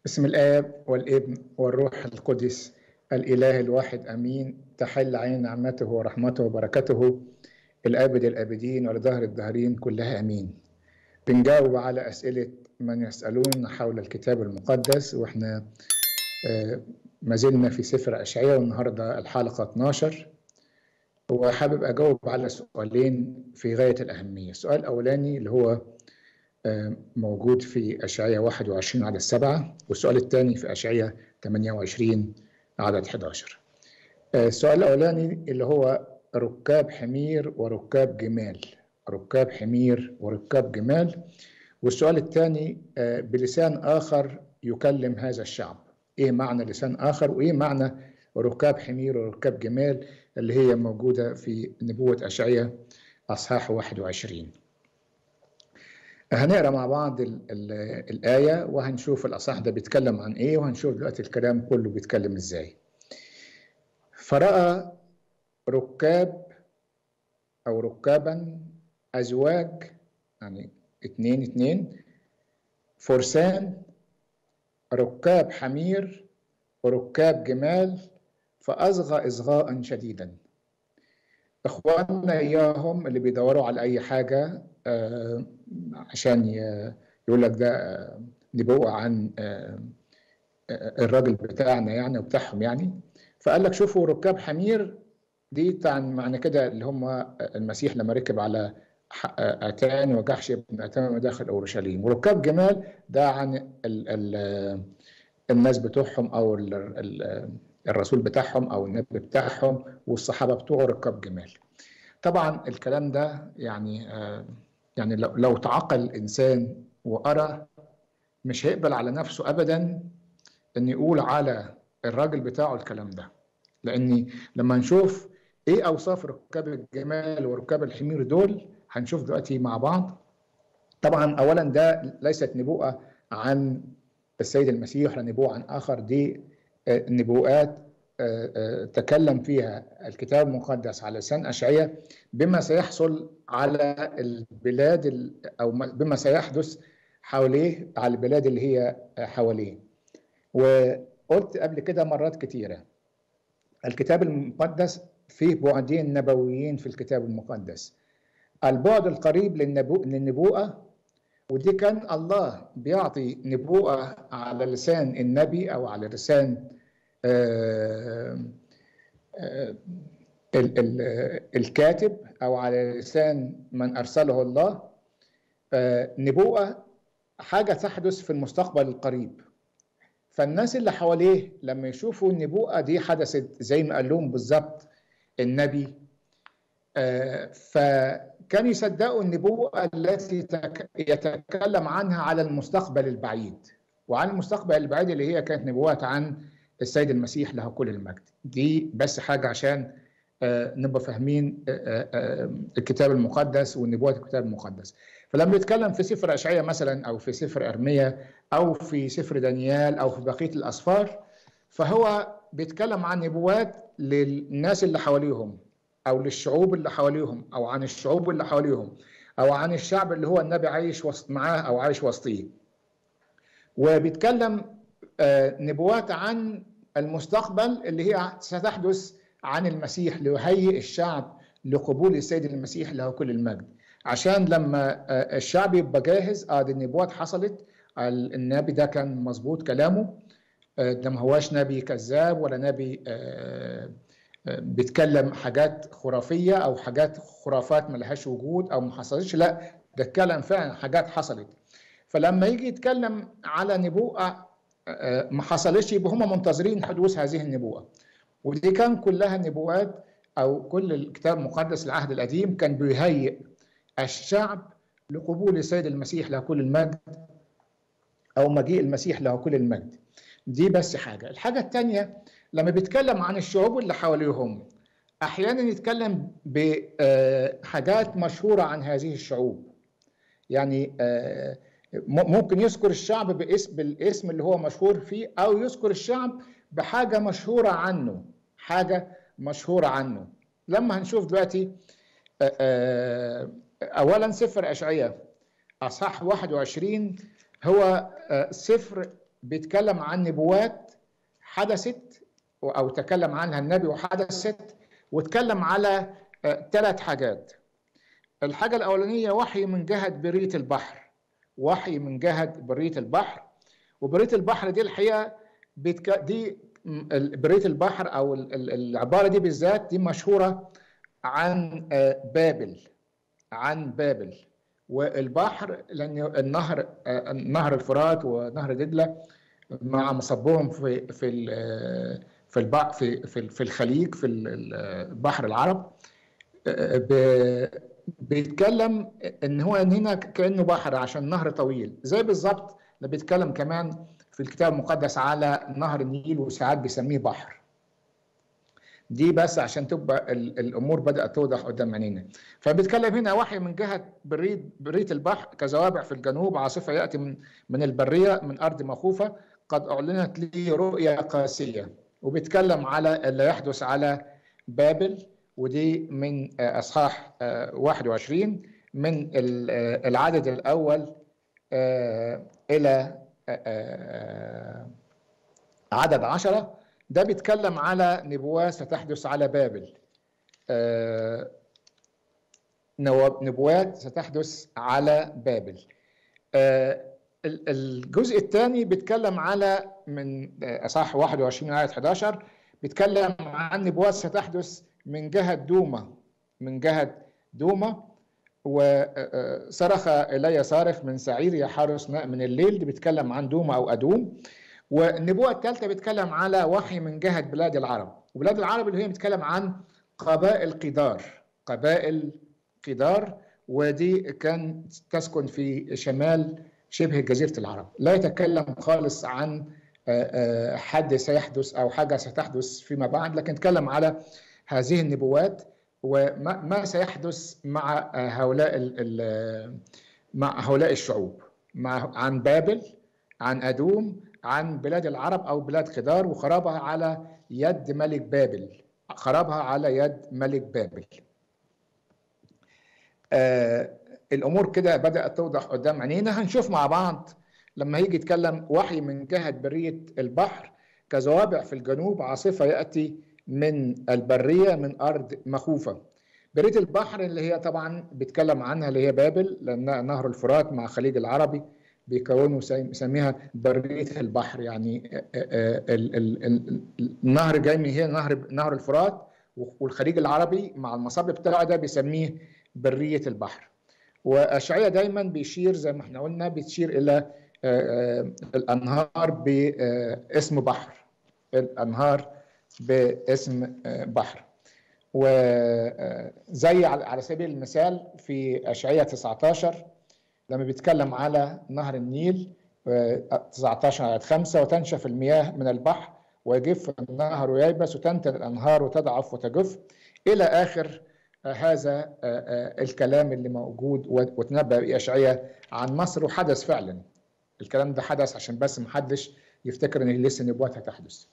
بسم الآب والابن والروح القدس الإله الواحد أمين. تحل علينا نعمته ورحمته وبركته الآبد الآبدين ولدهر الدهرين كلها أمين. بنجاوب على أسئلة من يسألون حول الكتاب المقدس، وإحنا ما زلنا في سفر أشعياء، والنهاردة الحلقة 12. وحابب أجاوب على سؤالين في غاية الأهمية. السؤال الأولاني اللي هو موجود في أشعياء 21 عدد 7، والسؤال الثاني في أشعياء 28 عدد 11. السؤال الأولاني اللي هو ركاب حمير وركاب جمال، ركاب حمير وركاب جمال، والسؤال الثاني بلسان آخر يكلم هذا الشعب. إيه معنى لسان آخر، وإيه معنى ركاب حمير وركاب جمال اللي هي موجودة في نبوة أشعياء أصحاح 21. هنقرأ مع بعض الآية وهنشوف الأصحاح ده بيتكلم عن إيه، وهنشوف دلوقتي الكلام كله بيتكلم إزاي. فرأى ركاب أو ركابا أزواج، يعني اتنين فرسان، ركاب حمير وركاب جمال، فأصغى إصغاء شديدا. إخواننا إياهم اللي بيدوروا على أي حاجة عشان يقول لك ده نبوءة عن الراجل بتاعنا يعني وبتاعهم يعني، فقال لك شوفوا ركاب حمير دي معنى كده اللي هم المسيح لما ركب على أتان وجحش ابن أتان داخل أورشليم، وركاب جمال ده عن الناس بتوعهم أو الرسول بتاعهم أو النبي بتاعهم والصحابة بتوعه ركاب جمال. طبعا الكلام ده يعني لو تعقل الإنسان وقرأ مش هيقبل على نفسه أبدا أن يقول على الراجل بتاعه الكلام ده، لأني لما نشوف إيه أوصاف ركاب الجمال وركاب الحمير دول هنشوف دلوقتي مع بعض. طبعا أولا ده ليست نبوءة عن السيد المسيح ولا نبوءة عن آخر، دي نبوءات تكلم فيها الكتاب المقدس على لسان أشعياء بما سيحصل على البلاد أو بما سيحدث حواليه، على البلاد اللي هي حواليه. وقلت قبل كده مرات كتيرة الكتاب المقدس فيه بعدين نبويين في الكتاب المقدس. البعد القريب للنبوءة، ودي كان الله بيعطي نبوءة على لسان النبي أو على لسان الكاتب أو على لسان من أرسله الله، نبوءة حاجة تحدث في المستقبل القريب. فالناس اللي حواليه لما يشوفوا النبوءة دي حدثت زي ما قال لهم بالظبط النبي، فكانوا يصدقوا النبوءة التي يتكلم عنها على المستقبل البعيد، وعن المستقبل البعيد اللي هي كانت نبوات عن السيد المسيح له كل المجد. دي بس حاجة عشان نبقى فاهمين الكتاب المقدس والنبوات الكتاب المقدس. فلما يتكلم في سفر أشعياء مثلا أو في سفر أرميا أو في سفر دانيال أو في بقية الأسفار، فهو بيتكلم عن نبوات للناس اللي حواليهم أو للشعوب اللي حواليهم أو عن الشعوب اللي حواليهم أو عن الشعب اللي هو النبي عايش معاه أو عايش وسطيه. وبيتكلم نبوات عن المستقبل اللي هي ستحدث عن المسيح ليهيئ الشعب لقبول السيد المسيح له كل المجد، عشان لما الشعب يبقى جاهز. دي النبوات حصلت، النبي ده كان مظبوط كلامه، ده ما هواش نبي كذاب ولا نبي بيتكلم حاجات خرافية أو حاجات خرافات ما لهاش وجود أو ما حصلتش، لا ده اتكلم فعلا حاجات حصلت. فلما يجي يتكلم على نبوءة ما حصلش يبقى هم منتظرين حدوث هذه النبوءة. ودي كان كلها نبوات أو كل الكتاب المقدس العهد القديم كان بيهيئ الشعب لقبول السيد المسيح له كل المجد أو مجيء المسيح له كل المجد. دي بس حاجة. الحاجة الثانية لما بيتكلم عن الشعوب اللي حواليهم أحيانا يتكلم بحاجات مشهورة عن هذه الشعوب، يعني ممكن يذكر الشعب بالاسم اللي هو مشهور فيه، أو يذكر الشعب بحاجة مشهورة عنه، حاجة مشهورة عنه. لما هنشوف دلوقتي أولا سفر أشعياء أصحاح 21 هو سفر بيتكلم عن نبوات حدثت أو تكلم عنها النبي وحدثت، واتكلم على 3 حاجات. الحاجة الأولانية وحي من جهة برية البحر، وحي من جهة برية البحر. وبرية البحر دي الحقيقة دي برية البحر أو العبارة دي بالذات دي مشهورة عن بابل، عن بابل والبحر، لأن نهر الفرات ونهر دجلة مع مصبهم في الخليج في البحر العرب، بيتكلم ان هو هنا كانه بحر عشان نهر طويل، زي بالظبط اللي بيتكلم كمان في الكتاب المقدس على نهر النيل وساعات بيسميه بحر. دي بس عشان تبقى الامور بدات توضح قدام عينينا. فبيتكلم هنا وحي من جهه بريه البحر كزوابع في الجنوب، عاصفه ياتي من البريه من ارض مخوفه، قد اعلنت لي رؤيا قاسيه. وبيتكلم على اللي يحدث على بابل، ودي من اصحاح 21 من العدد الاول الى عدد 10. ده بيتكلم على نبوات ستحدث على بابل، نبوات ستحدث على بابل. الجزء الثاني بيتكلم على من اصحاح 21 آية 11، بيتكلم عن نبوات ستحدث من جهة دومة، من جهة دومة. وصرخ إلي صارخ من سعير يحرس ماء من الليل، دي بيتكلم عن دومة أو أدوم. والنبوة الثالثة بيتكلم على وحي من جهة بلاد العرب، وبلاد العرب اللي هي بيتكلم عن قبائل قدار، قبائل قدار، ودي كان تسكن في شمال شبه جزيرة العرب. لا يتكلم خالص عن حد سيحدث أو حاجة ستحدث فيما بعد، لكن يتكلم على هذه النبوات وما سيحدث مع هؤلاء الشعوب، عن بابل، عن أدوم، عن بلاد العرب أو بلاد قدار، وخرابها على يد ملك بابل، خرابها على يد ملك بابل. الأمور كده بدأت توضح قدام عينينا. هنشوف مع بعض لما يجي يتكلم وحي من جهة برية البحر كزوابع في الجنوب، عاصفة يأتي من البرية من أرض مخوفة. برية البحر اللي هي طبعا بيتكلم عنها اللي هي بابل، لأن نهر الفرات مع الخليج العربي بيكونوا يسميها برية البحر. يعني النهر جاي من هي نهر الفرات، والخليج العربي مع المصب بتاعه ده بيسميه برية البحر. وأشعياء دايما بيشير زي ما احنا قلنا، بتشير إلى الأنهار باسم بحر، الأنهار باسم بحر. وزي على سبيل المثال في أشعياء 19 لما بيتكلم على نهر النيل 19 آية 5، وتنشف المياه من البحر ويجف النهر وييبس وتنتن الأنهار وتضعف وتجف، إلى آخر هذا الكلام اللي موجود. وتنبأ بأشعياء عن مصر، وحدث فعلا الكلام ده، حدث عشان بس محدش يفتكر ان لسه نبوات هتحدث.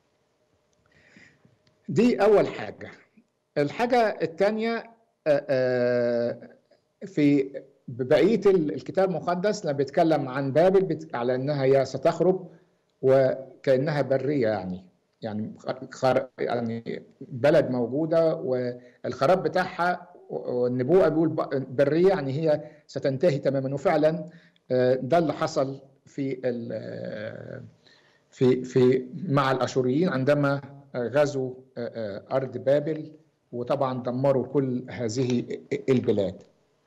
دي أول حاجة. الحاجة الثانية في بقية الكتاب المقدس لما بيتكلم عن بابل على أنها هي ستخرب وكأنها برية، يعني بلد موجودة والخراب بتاعها، والنبوءة بيقول برية يعني هي ستنتهي تماما. وفعلا ده اللي حصل في مع الأشوريين عندما غزوا أرض بابل، وطبعا دمروا كل هذه البلاد.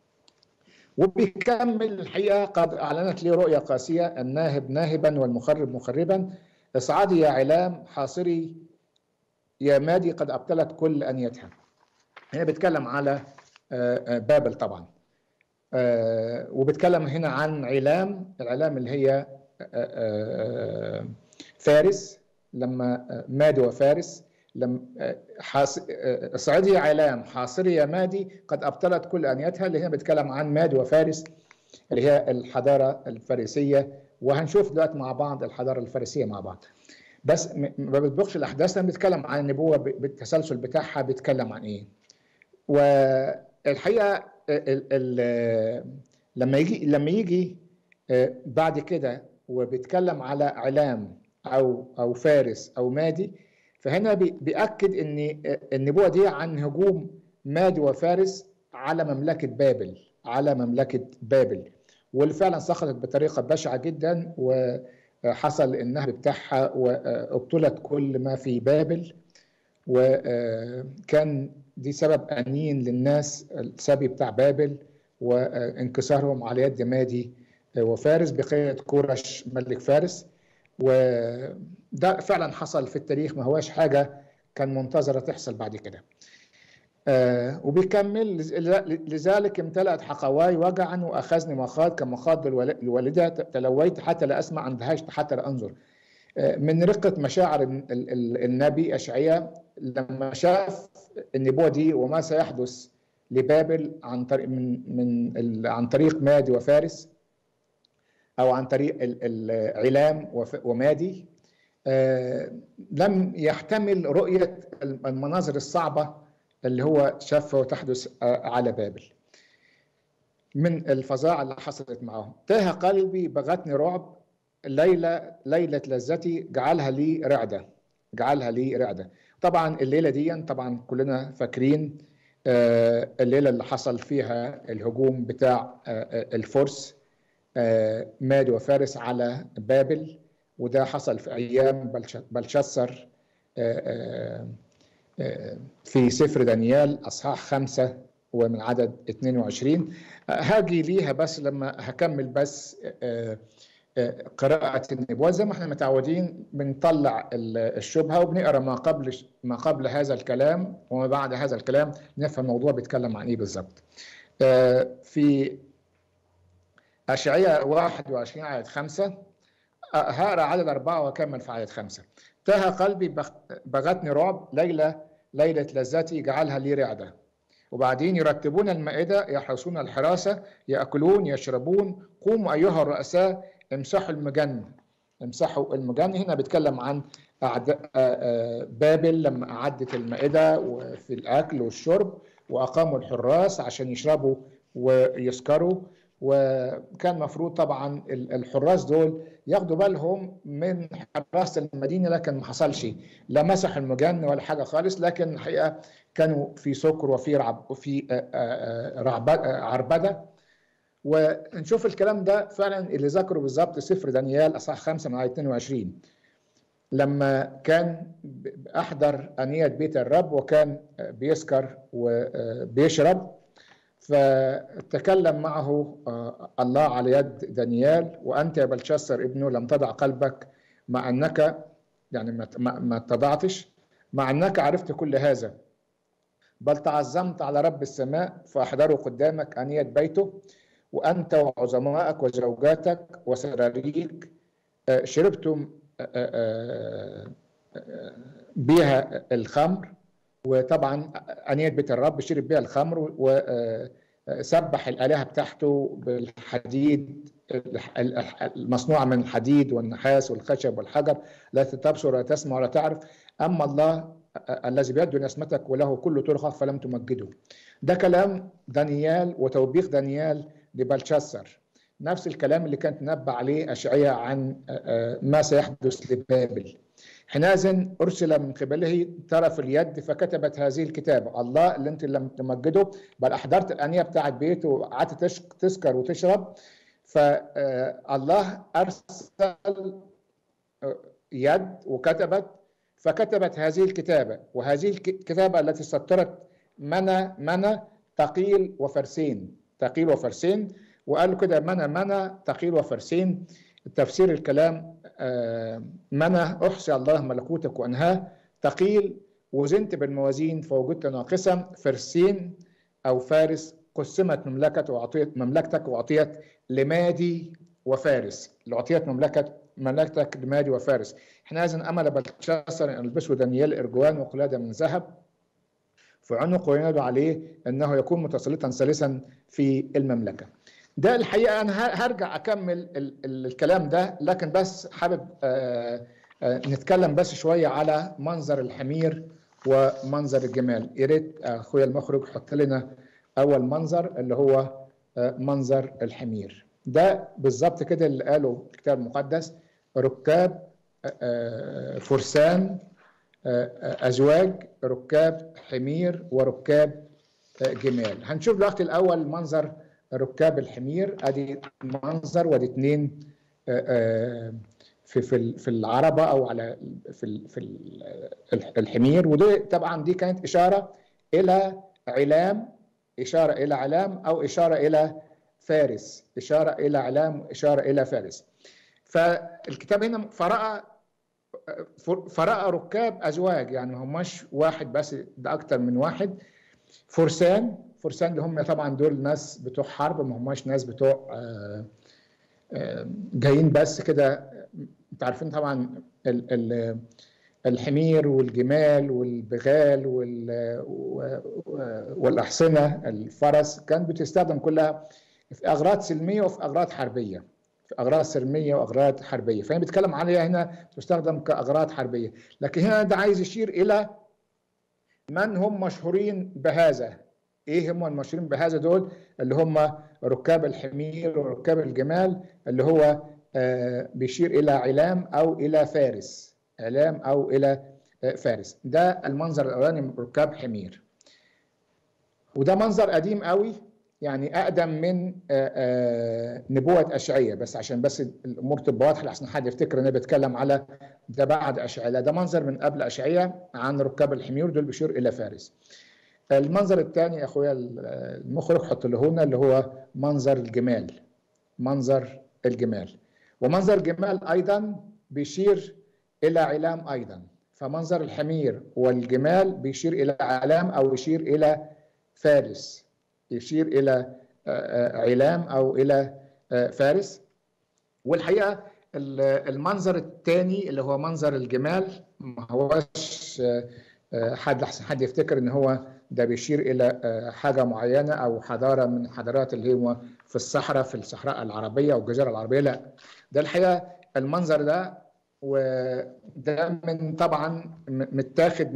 وبيكمل الحقيقة قد أعلنت لي رؤيا قاسية، الناهب ناهبا والمخرب مخربا، اصعدي يا علام، حاصري يا مادي، قد أبطلت كل أنيتها. هنا بيتكلم على بابل طبعا، وبيتكلم هنا عن علام، العلام اللي هي فارس، لما مادي وفارس، لما اصعدي يا علام حاصري يا مادي قد أبطلت كل أنيتها، اللي هنا بيتكلم عن مادي وفارس اللي هي الحضارة الفارسية. وهنشوف دلوقتي مع بعض الحضارة الفارسية مع بعض، بس ما بتبقش الأحداث. لما بيتكلم عن النبوة بالتسلسل بتاعها بيتكلم عن إيه. والحقيقة لما يجي بعد كده وبيتكلم على علام او فارس او مادي، فهنا بيأكد ان النبوة دي عن هجوم مادي وفارس على مملكة بابل، على مملكة بابل، واللي فعلا سقطت بطريقة بشعة جدا، وحصل النهب بتاعها وابطلت كل ما في بابل، وكان دي سبب أنين للناس السبي بتاع بابل وانكسارهم على يد مادي وفارس بقيادة كورش ملك فارس. وده فعلا حصل في التاريخ، ما هواش حاجة كان منتظرة تحصل بعد كده. وبيكمل: لذلك امتلأت حقواي وجعا وأخذني مخاض كمخاض الوالدة، تلويت حتى لا أسمع، اندهشت حتى لا أنظر. من رقة مشاعر النبي أشعياء لما شاف النبوة دي وما سيحدث لبابل عن طريق مادي وفارس، أو عن طريق العلام ومادي، لم يحتمل رؤية المناظر الصعبة اللي هو شافها وتحدث على بابل من الفظاعة اللي حصلت معهم. تاه قلبي بغتني رعب، ليلة لذتي جعلها لي رعدة، جعلها لي رعدة. طبعا الليلة دي طبعا كلنا فاكرين الليلة اللي حصل فيها الهجوم بتاع الفرس مادي وفارس على بابل، وده حصل في أيام بلشسر في سفر دانيال أصحاح 5 ومن عدد 22. هاجي ليها بس لما هكمل بس قراءة النبوة. زي ما احنا متعودين بنطلع الشبهة وبنقرأ ما قبل هذا الكلام وما بعد هذا الكلام، نفهم الموضوع بيتكلم عن ايه بالظبط. في أشعياء 21 عدد 5 هقرأ عدد 4 وأكمل في عدد 5. تاه قلبي بغتني رعب، ليلة لذتي جعلها لي رعدة. وبعدين يرتبون المائدة، يحرسون الحراسة، يأكلون يشربون، قوموا أيها الرؤساء امسحوا المجن، امسحوا المجن. هنا بيتكلم عن بابل لما أعدت المائدة وفي الأكل والشرب، وأقاموا الحراس عشان يشربوا ويسكروا. وكان مفروض طبعا الحراس دول ياخدوا بالهم من حراسة المدينة، لكن ما حصلش، لا مسح المجن ولا حاجة خالص، لكن الحقيقة كانوا في سكر وفي عربدة. ونشوف الكلام ده فعلا اللي ذكره بالظبط سفر دانيال اصحاح 5 من آية 22، لما كان أحضر أنية بيت الرب وكان بيسكر وبيشرب، فتكلم معه الله على يد دانيال: وأنت يا بلشسر ابنه لم تضع قلبك، مع أنك يعني ما اتضعتش، مع أنك عرفت كل هذا، بل تعظمت على رب السماء فأحضروا قدامك أنية بيته، وأنت وعظمائك وزوجاتك وسراريك شربتم بها الخمر. وطبعا أنية بيت الرب شرب بها الخمر وسبح الآلهة بتاعته بالحديد المصنوعة من الحديد والنحاس والخشب والحجر، لا تبصر ولا تسمع ولا تعرف، أما الله الذي بيده نسمتك وله كل طرقك فلم تمجده. ده كلام دانيال وتوبيخ دانيال لبلشسر، نفس الكلام اللي كانت تنبأ عليه أشعياء عن ما سيحدث لبابل. حينئذ أرسل من قبله طرف اليد فكتبت هذه الكتابة: الله اللي أنت لم تمجده، بل أحضرت الأنية بتاعت بيته وقعدت تسكر وتشرب، فالله أرسل يد فكتبت هذه الكتابة. وهذه الكتابة التي سطرت منى ثقيل وفرسين، ثقيل وفرسين، وقالوا كده منى ثقيل وفرسين. تفسير الكلام منى أحصي الله ملكوتك وأنهاه، ثقيل وزنت بالموازين فوجدت ناقصا، فرسين أو فارس قسمت مملكتك وأعطيت لمادي وفارس، أعطيت مملكتك لمادي وفارس. حينئذ أمل بلشسر أن يلبسوا دانيال إرجوان وقلادة من ذهب في عنقه وينادوا عليه أنه يكون متسلطا ثالثا في المملكة. ده الحقيقة أنا هرجع أكمل الكلام ده، لكن بس حابب نتكلم بس شوية على منظر الحمير ومنظر الجمال. يا ريت أخويا المخرج حط لنا أول منظر اللي هو منظر الحمير. ده بالظبط كده اللي قاله الكتاب المقدس: ركاب فرسان أزواج، ركاب حمير وركاب جمال. هنشوف دلوقتي الأول منظر ركاب الحمير. أدي منظر وادي اتنين في العربة أو على في الحمير. ودي طبعا دي كانت إشارة إلى علام، إشارة إلى علام أو إشارة إلى فارس، إشارة إلى علام، إشارة إلى فارس. فالكتاب هنا فرأى ركاب أزواج، يعني ما هماش واحد بس، ده أكتر من واحد. فرسان اللي هم طبعا دول ناس بتوع حرب، ما هماش ناس بتوع جايين بس كده. انت عارفين طبعا الحمير والجمال والبغال والأحصنة، الفرس كانت بتستخدم كلها في أغراض سلمية وفي أغراض حربية، في أغراض سلمية وأغراض حربية. فأنا بتكلم عليها هنا تستخدم كأغراض حربية. لكن هنا ده عايز يشير إلى من هم مشهورين بهذا. إيه هم المشهورين بهذا دول؟ اللي هم ركاب الحمير وركاب الجمال، اللي هو بيشير إلى علام أو إلى فارس، علام أو إلى فارس. ده المنظر الأولاني، ركاب حمير. وده منظر قديم قوي، يعني أقدم من نبوة أشعية، بس عشان بس الأمور تبقى واضحة لحسن حد يفتكر إن أنا بتكلم على ده بعد أشعية. لا، ده منظر من قبل أشعية عن ركاب الحمير، دول بيشير إلى فارس. المنظر الثاني يا أخويا المخرج حط له هنا، اللي هو منظر الجمال. منظر الجمال، ومنظر الجمال أيضا بيشير إلى علام أيضا. فمنظر الحمير والجمال بيشير إلى علام أو يشير إلى فارس، يشير إلى علام أو إلى فارس. والحقيقة المنظر الثاني اللي هو منظر الجمال ما هوش حد يفتكر إن هو ده بيشير إلى حاجة معينة أو حضارة من الحضارات اللي هو في الصحراء، في الصحراء العربية أو الجزيرة العربية. لا، ده الحقيقة المنظر ده، وده من طبعا متاخد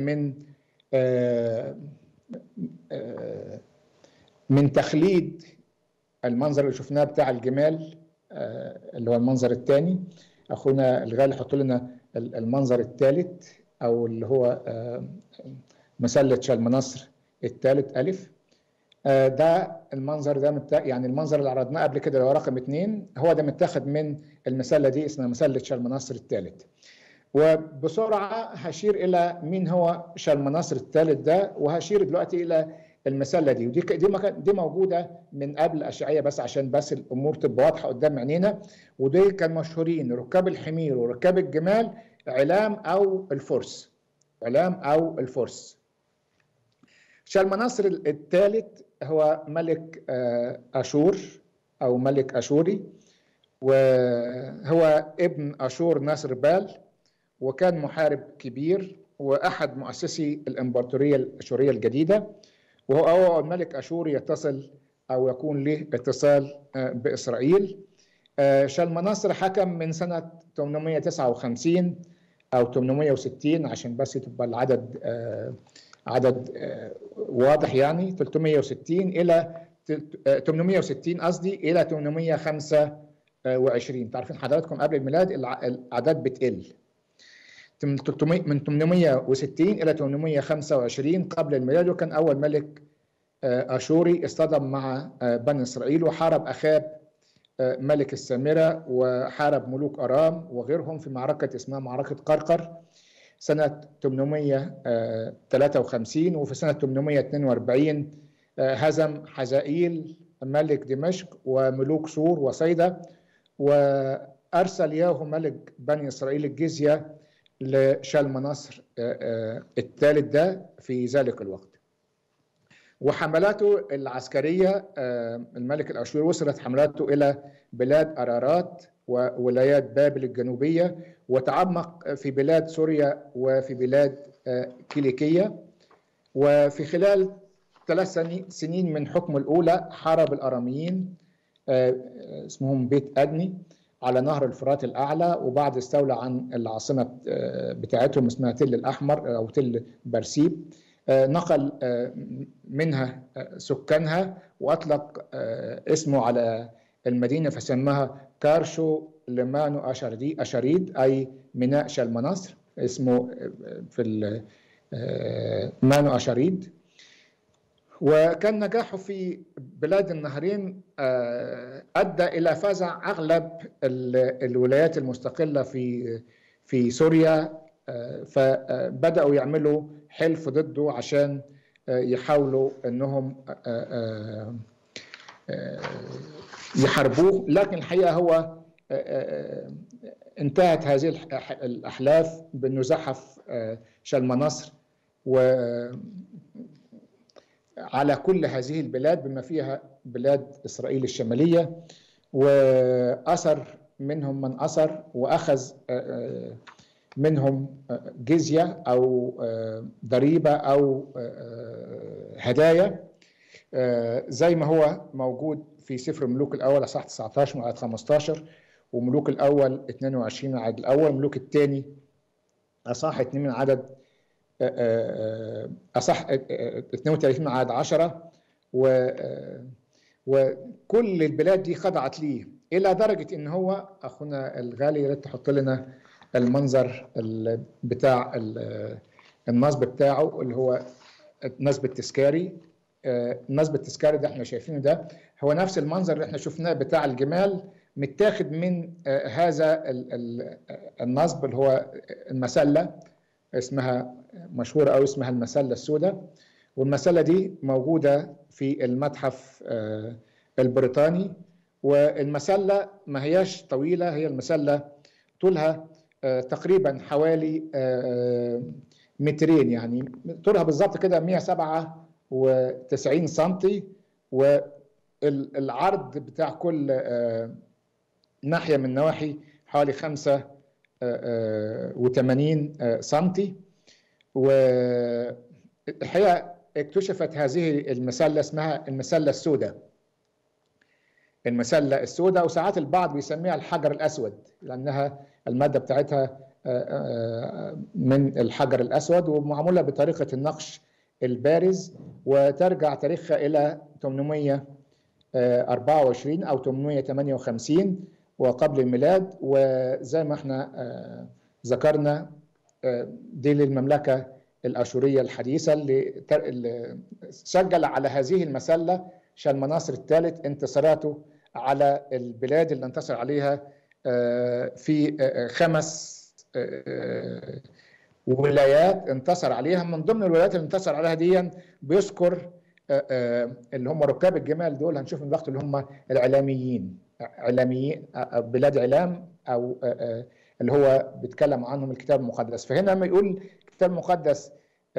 من تخليد المنظر اللي شفناه بتاع الجمال، اللي هو المنظر الثاني. أخونا الغالي حط لنا المنظر الثالث، أو اللي هو مسلة شلمنصر الثالث ألف. ده المنظر ده يعني المنظر اللي عرضناه قبل كده اللي هو رقم 2 هو ده متاخد من المسلة دي، اسمها مسلة شلمنصر الثالث. وبسرعة هشير إلى مين هو شلمنصر الثالث ده، وهشير دلوقتي إلى المسلة دي. ودي دي موجودة من قبل أشعية، بس عشان بس الأمور تبقى واضحة قدام عينينا. ودي كان مشهورين ركاب الحمير وركاب الجمال علام أو الفرس، علام أو الفرس. شلمنصر الثالث هو ملك أشور أو ملك أشوري، وهو ابن أشور ناصر بال، وكان محارب كبير وأحد مؤسسي الإمبراطورية الأشورية الجديدة. وهو أول ملك أشوري يتصل أو يكون له اتصال بإسرائيل. شلمنصر حكم من سنة 859 أو 860 عشان بس تبقى العدد عدد واضح، يعني 360 إلى 860 قصدي إلى 825. تعرفين حضراتكم قبل الميلاد الأعداد بتقل، من 860 إلى 825 قبل الميلاد. وكان أول ملك أشوري اصطدم مع بني إسرائيل وحارب أخاب ملك السامرة، وحارب ملوك أرام وغيرهم في معركة اسمها معركة قرقر سنة 853. وفي سنة 842 هزم حزائيل ملك دمشق وملوك سور وصيدا، وأرسل ياهو ملك بني إسرائيل الجزية لشلمنصر الثالث ده في ذلك الوقت. وحملاته العسكرية الملك الأشوري وصلت حملاته إلى بلاد أرارات وولايات بابل الجنوبية، وتعمق في بلاد سوريا وفي بلاد كيليكية. وفي خلال 3 سنين من حكمه الأولى حارب الأراميين اسمهم بيت أدني على نهر الفرات الأعلى، وبعد استولى عن العاصمة بتاعتهم اسمها تل الأحمر أو تل برسيب. نقل منها سكانها وأطلق اسمه على المدينة فسماها كارشو لمانو أشاريد، أي ميناء شلمناصر، اسمه في مانو أشاريد. وكان نجاحه في بلاد النهرين أدى إلى فزع أغلب الولايات المستقلة في سوريا، فبدأوا يعملوا حلف ضده عشان يحاولوا أنهم يحاربوه. لكن الحقيقة هو انتهت هذه الأحلاف بأنه زحف شلمناصر على كل هذه البلاد بما فيها بلاد إسرائيل الشمالية، وأسر منهم من أسر، وأخذ منهم جزية أو ضريبة أو هدايا، زي ما هو موجود في سفر ملوك الأول أصحاح 19 وعدد 15، وملوك الأول 22 من عدد الأول، ملوك الثاني أصحاح 2 من عدد أصح 32 من عدد 10. وكل البلاد دي خضعت ليه، إلى درجة إن هو أخونا الغالي يا ريت تحط لنا المنظر بتاع النصب بتاعه، اللي هو النصب التذكاري. النصب التذكاري ده احنا شايفينه، ده هو نفس المنظر اللي احنا شفناه بتاع الجمال، متاخد من هذا النصب اللي هو المسلة، اسمها مشهورة أو اسمها المسلة السوداء. والمسلة دي موجودة في المتحف البريطاني. والمسلة ما هياش طويلة، هي المسلة طولها تقريبا حوالي 2 متر، يعني طولها بالظبط كده 197 سنتي، والعرض بتاع كل ناحية من النواحي حوالي 85 سنتي. والحقيقة اكتشفت هذه المسلة، اسمها المسلة السوداء. المسلة السوداء، وساعات البعض بيسميها الحجر الأسود، لأنها المادة بتاعتها من الحجر الأسود، ومعمولة بطريقة النقش البارز، وترجع تاريخها إلى 824 أو 858 وقبل الميلاد. وزي ما احنا ذكرنا دي للمملكة الأشورية الحديثة اللي سجل على هذه المسلة شلمناصر الثالث انتصاراته على البلاد اللي انتصر عليها في 5 ولايات انتصر عليها. من ضمن الولايات اللي انتصر عليها دي بيذكر اللي هم ركاب الجمال دول، هنشوف من الوقت اللي هم العلاميين، بلاد علام، أو اللي هو بيتكلم عنهم الكتاب المقدس. فهنا لما يقول الكتاب المقدس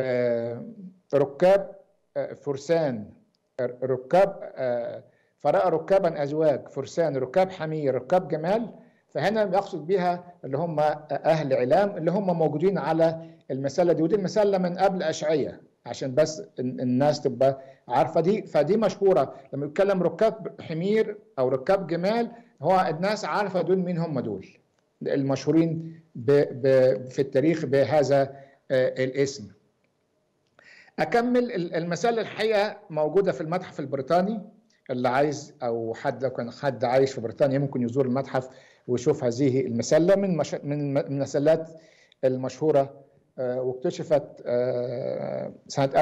ركاب فرسان، ركاب فرأى ركابا أزواج فرسان، ركاب حمير، ركاب جمال، فهنا يقصد بها اللي هم أهل علام، اللي هم موجودين على المسلة دي. ودي المسلة من قبل أشعية، عشان بس الناس تبقى عارفة دي. فدي مشهورة لما يتكلم ركاب حمير أو ركاب جمال، هو الناس عارفة دول مين هم، دول المشهورين في التاريخ بهذا الاسم. أكمل. المسلة الحقيقة موجودة في المتحف البريطاني، اللي عايز أو حد لو كان حد عايش في بريطانيا ممكن يزور المتحف ويشوف هذه المسلة من المسلات المشهورة، واكتشفت سنة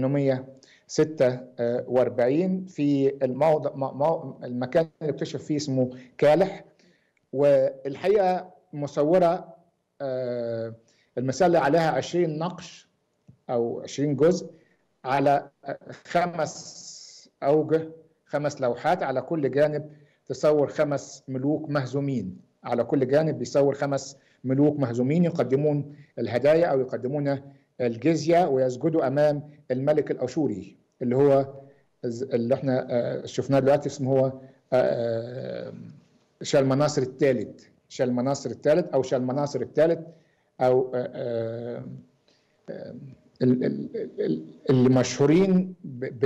1846 في المكان اللي اكتشف فيه اسمه كالح. والحقيقة مصورة المسلة عليها 20 نقش أو 20 جزء على 5 أوجه، 5 لوحات، على كل جانب تصور 5 ملوك مهزومين، على كل جانب بيصور 5 ملوك مهزومين يقدمون الهدايا أو يقدمون الجزية ويسجدوا أمام الملك الأشوري، اللي هو اللي احنا شفناه دلوقتي اسمه هو شلمناصر الثالث، شلمناصر الثالث أو شلمناصر الثالث، أو اللي مشهورين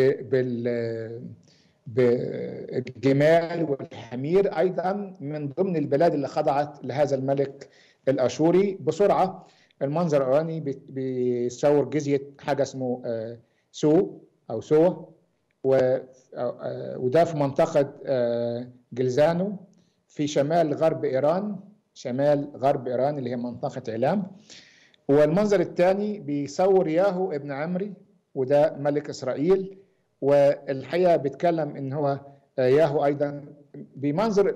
بالجمال والحمير، أيضا من ضمن البلاد اللي خضعت لهذا الملك الأشوري. بسرعة المنظر الأولاني بيصور جزية حاجة اسمه سو أو سوة، وده في منطقة جلزانو في شمال غرب إيران، شمال غرب إيران اللي هي منطقة إعلام. والمنظر الثاني بيصور ياهو ابن عمري، وده ملك إسرائيل، والحقيقة بيتكلم إن هو ياهو أيضا بمنظر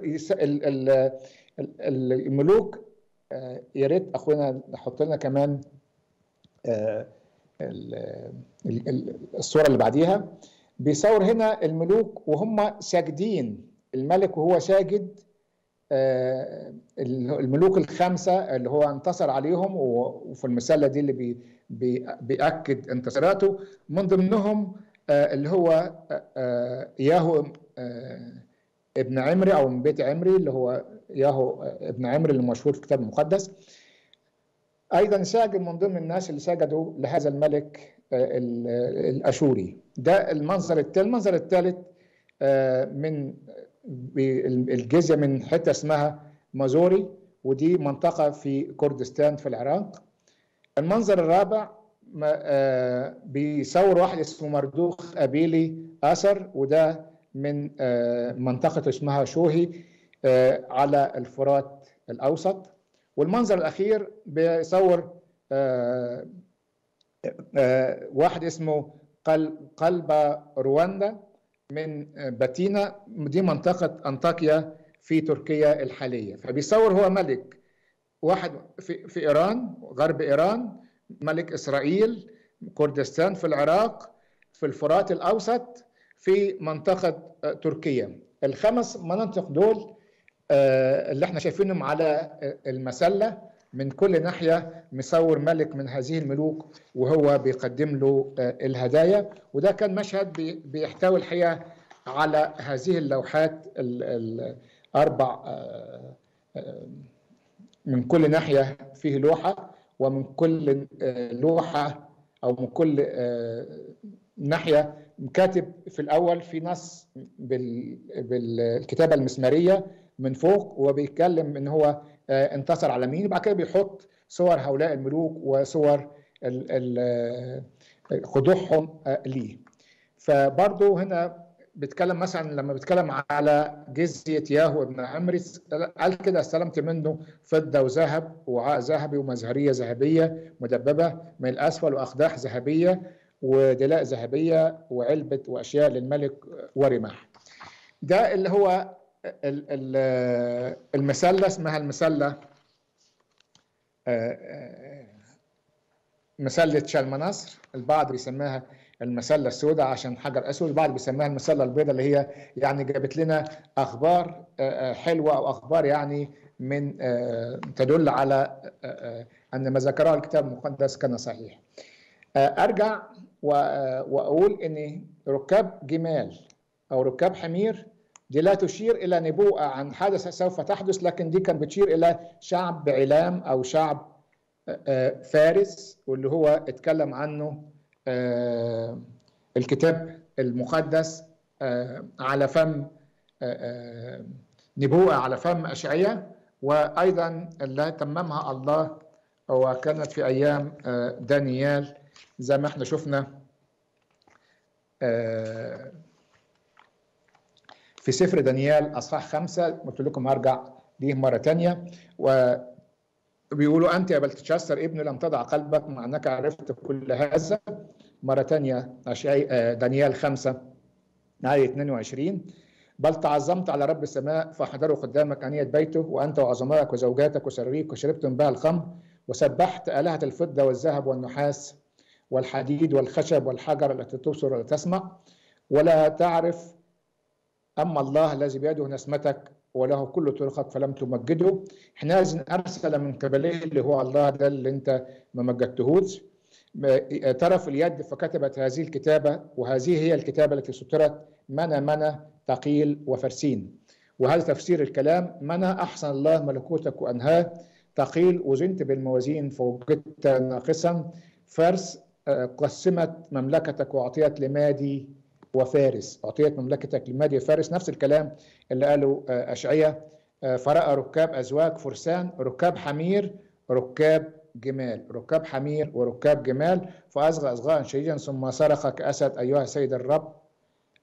الملوك. يا ريت أخونا نحط لنا كمان الصورة اللي بعديها. بيصور هنا الملوك وهم ساجدين، الملك وهو ساجد، الملوك الخمسة اللي هو انتصر عليهم، وفي المسلة دي اللي بيأكد انتصاراته، من ضمنهم اللي هو ياهو ابن عمري أو من بيت عمري، اللي هو ياهو ابن عمري اللي مشهور في الكتاب المقدس. أيضا ساجد من ضمن الناس اللي سجدوا لهذا الملك الأشوري. ده المنظر الثالث. المنظر الثالث من الجزية من حتة اسمها مازوري، ودي منطقة في كردستان في العراق. المنظر الرابع بيصور واحد اسمه مردوخ أبيلي آسر، وده من منطقة اسمها شوهي على الفرات الأوسط. والمنظر الأخير بيصور واحد اسمه قلب رواندا من باتينا، دي منطقة أنطاكيا في تركيا الحالية. فبيصور هو ملك واحد في إيران، غرب إيران، ملك إسرائيل، كردستان في العراق، في الفرات الأوسط، في منطقة تركيا. الخمس مناطق دول اللي احنا شايفينهم على المسلة، من كل ناحية مصور ملك من هذه الملوك وهو بيقدم له الهدايا. وده كان مشهد بيحتوي الحقيقة على هذه اللوحات الأربع، من كل ناحية فيه لوحة، ومن كل لوحة أو من كل ناحية كاتب في الأول في نص بالكتابة المسمارية من فوق، وبيتكلم إن هو انتصر على مين، وبعد كده بيحط صور هؤلاء الملوك وصور خضوعهم ليه. فبرضه هنا بيتكلم مثلا لما بيتكلم على جزية ياهو ابن عمري، قال كده: استلمت منه فضة وذهب ووعاء ذهبي ومزهرية ذهبية مدببة من الأسفل، وأقداح ذهبية ودلاء ذهبية وعلبة وأشياء للملك ورماح. ده اللي هو المسلة، اسمها المسلة مسلة شلمناصر. البعض بيسميها المسلة السوداء عشان حجر أسود، البعض بيسميها المسلة البيضاء، اللي هي يعني جابت لنا أخبار حلوة أو أخبار يعني من تدل على أن ما ذكره الكتاب المقدس كان صحيح. أرجع وأقول أن ركاب جمال أو ركاب حمير دي لا تشير إلى نبوءة عن حادثة سوف تحدث، لكن دي كان بتشير إلى شعب بعلام أو شعب فارس، واللي هو اتكلم عنه الكتاب المقدس على فم نبوءة على فم أشعياء، وأيضا اللي تممها الله وكانت في أيام دانيال زي ما احنا شفنا في سفر دانيال أصحاح 5. قلت لكم هرجع ليه مرة تانية. وبيقولوا: أنت يا بلتشاصر ابن لم تضع قلبك مع أنك عرفت كل هذا. مرة تانية دانيال 5 آية 22: بل تعظمت على رب السماء فحضروا قدامك أنية بيته، وأنت وعظمائك وزوجاتك وسريك وشربتم بها الخمر، وسبحت آلهة الفضة والذهب والنحاس والحديد والخشب والحجر التي تبصر ولا تسمع ولا تعرف، أما الله الذي بيده نسمتك وله كل طرقك فلم تمجده. حينئذ أرسل من قبله، اللي هو الله ده اللي أنت ما مجدتهوش، طرف اليد فكتبت هذه الكتابة، وهذه هي الكتابة التي سطرت: منى تقيل وفرسين. وهذا تفسير الكلام: منى أحسن الله ملكوتك وأنهاه، تقيل وزنت بالموازين فوجدت ناقصا، فرس قسمت مملكتك وأعطيت لمادي وفارس. أعطيت مملكتك لمادي وفارس، نفس الكلام اللي قاله أشعياء: فرأى ركاب أزواج فرسان، ركاب حمير، ركاب جمال، ركاب حمير وركاب جمال، فأصغى أصغاء شديدا ثم صرخ كأسد: أيها سيد الرب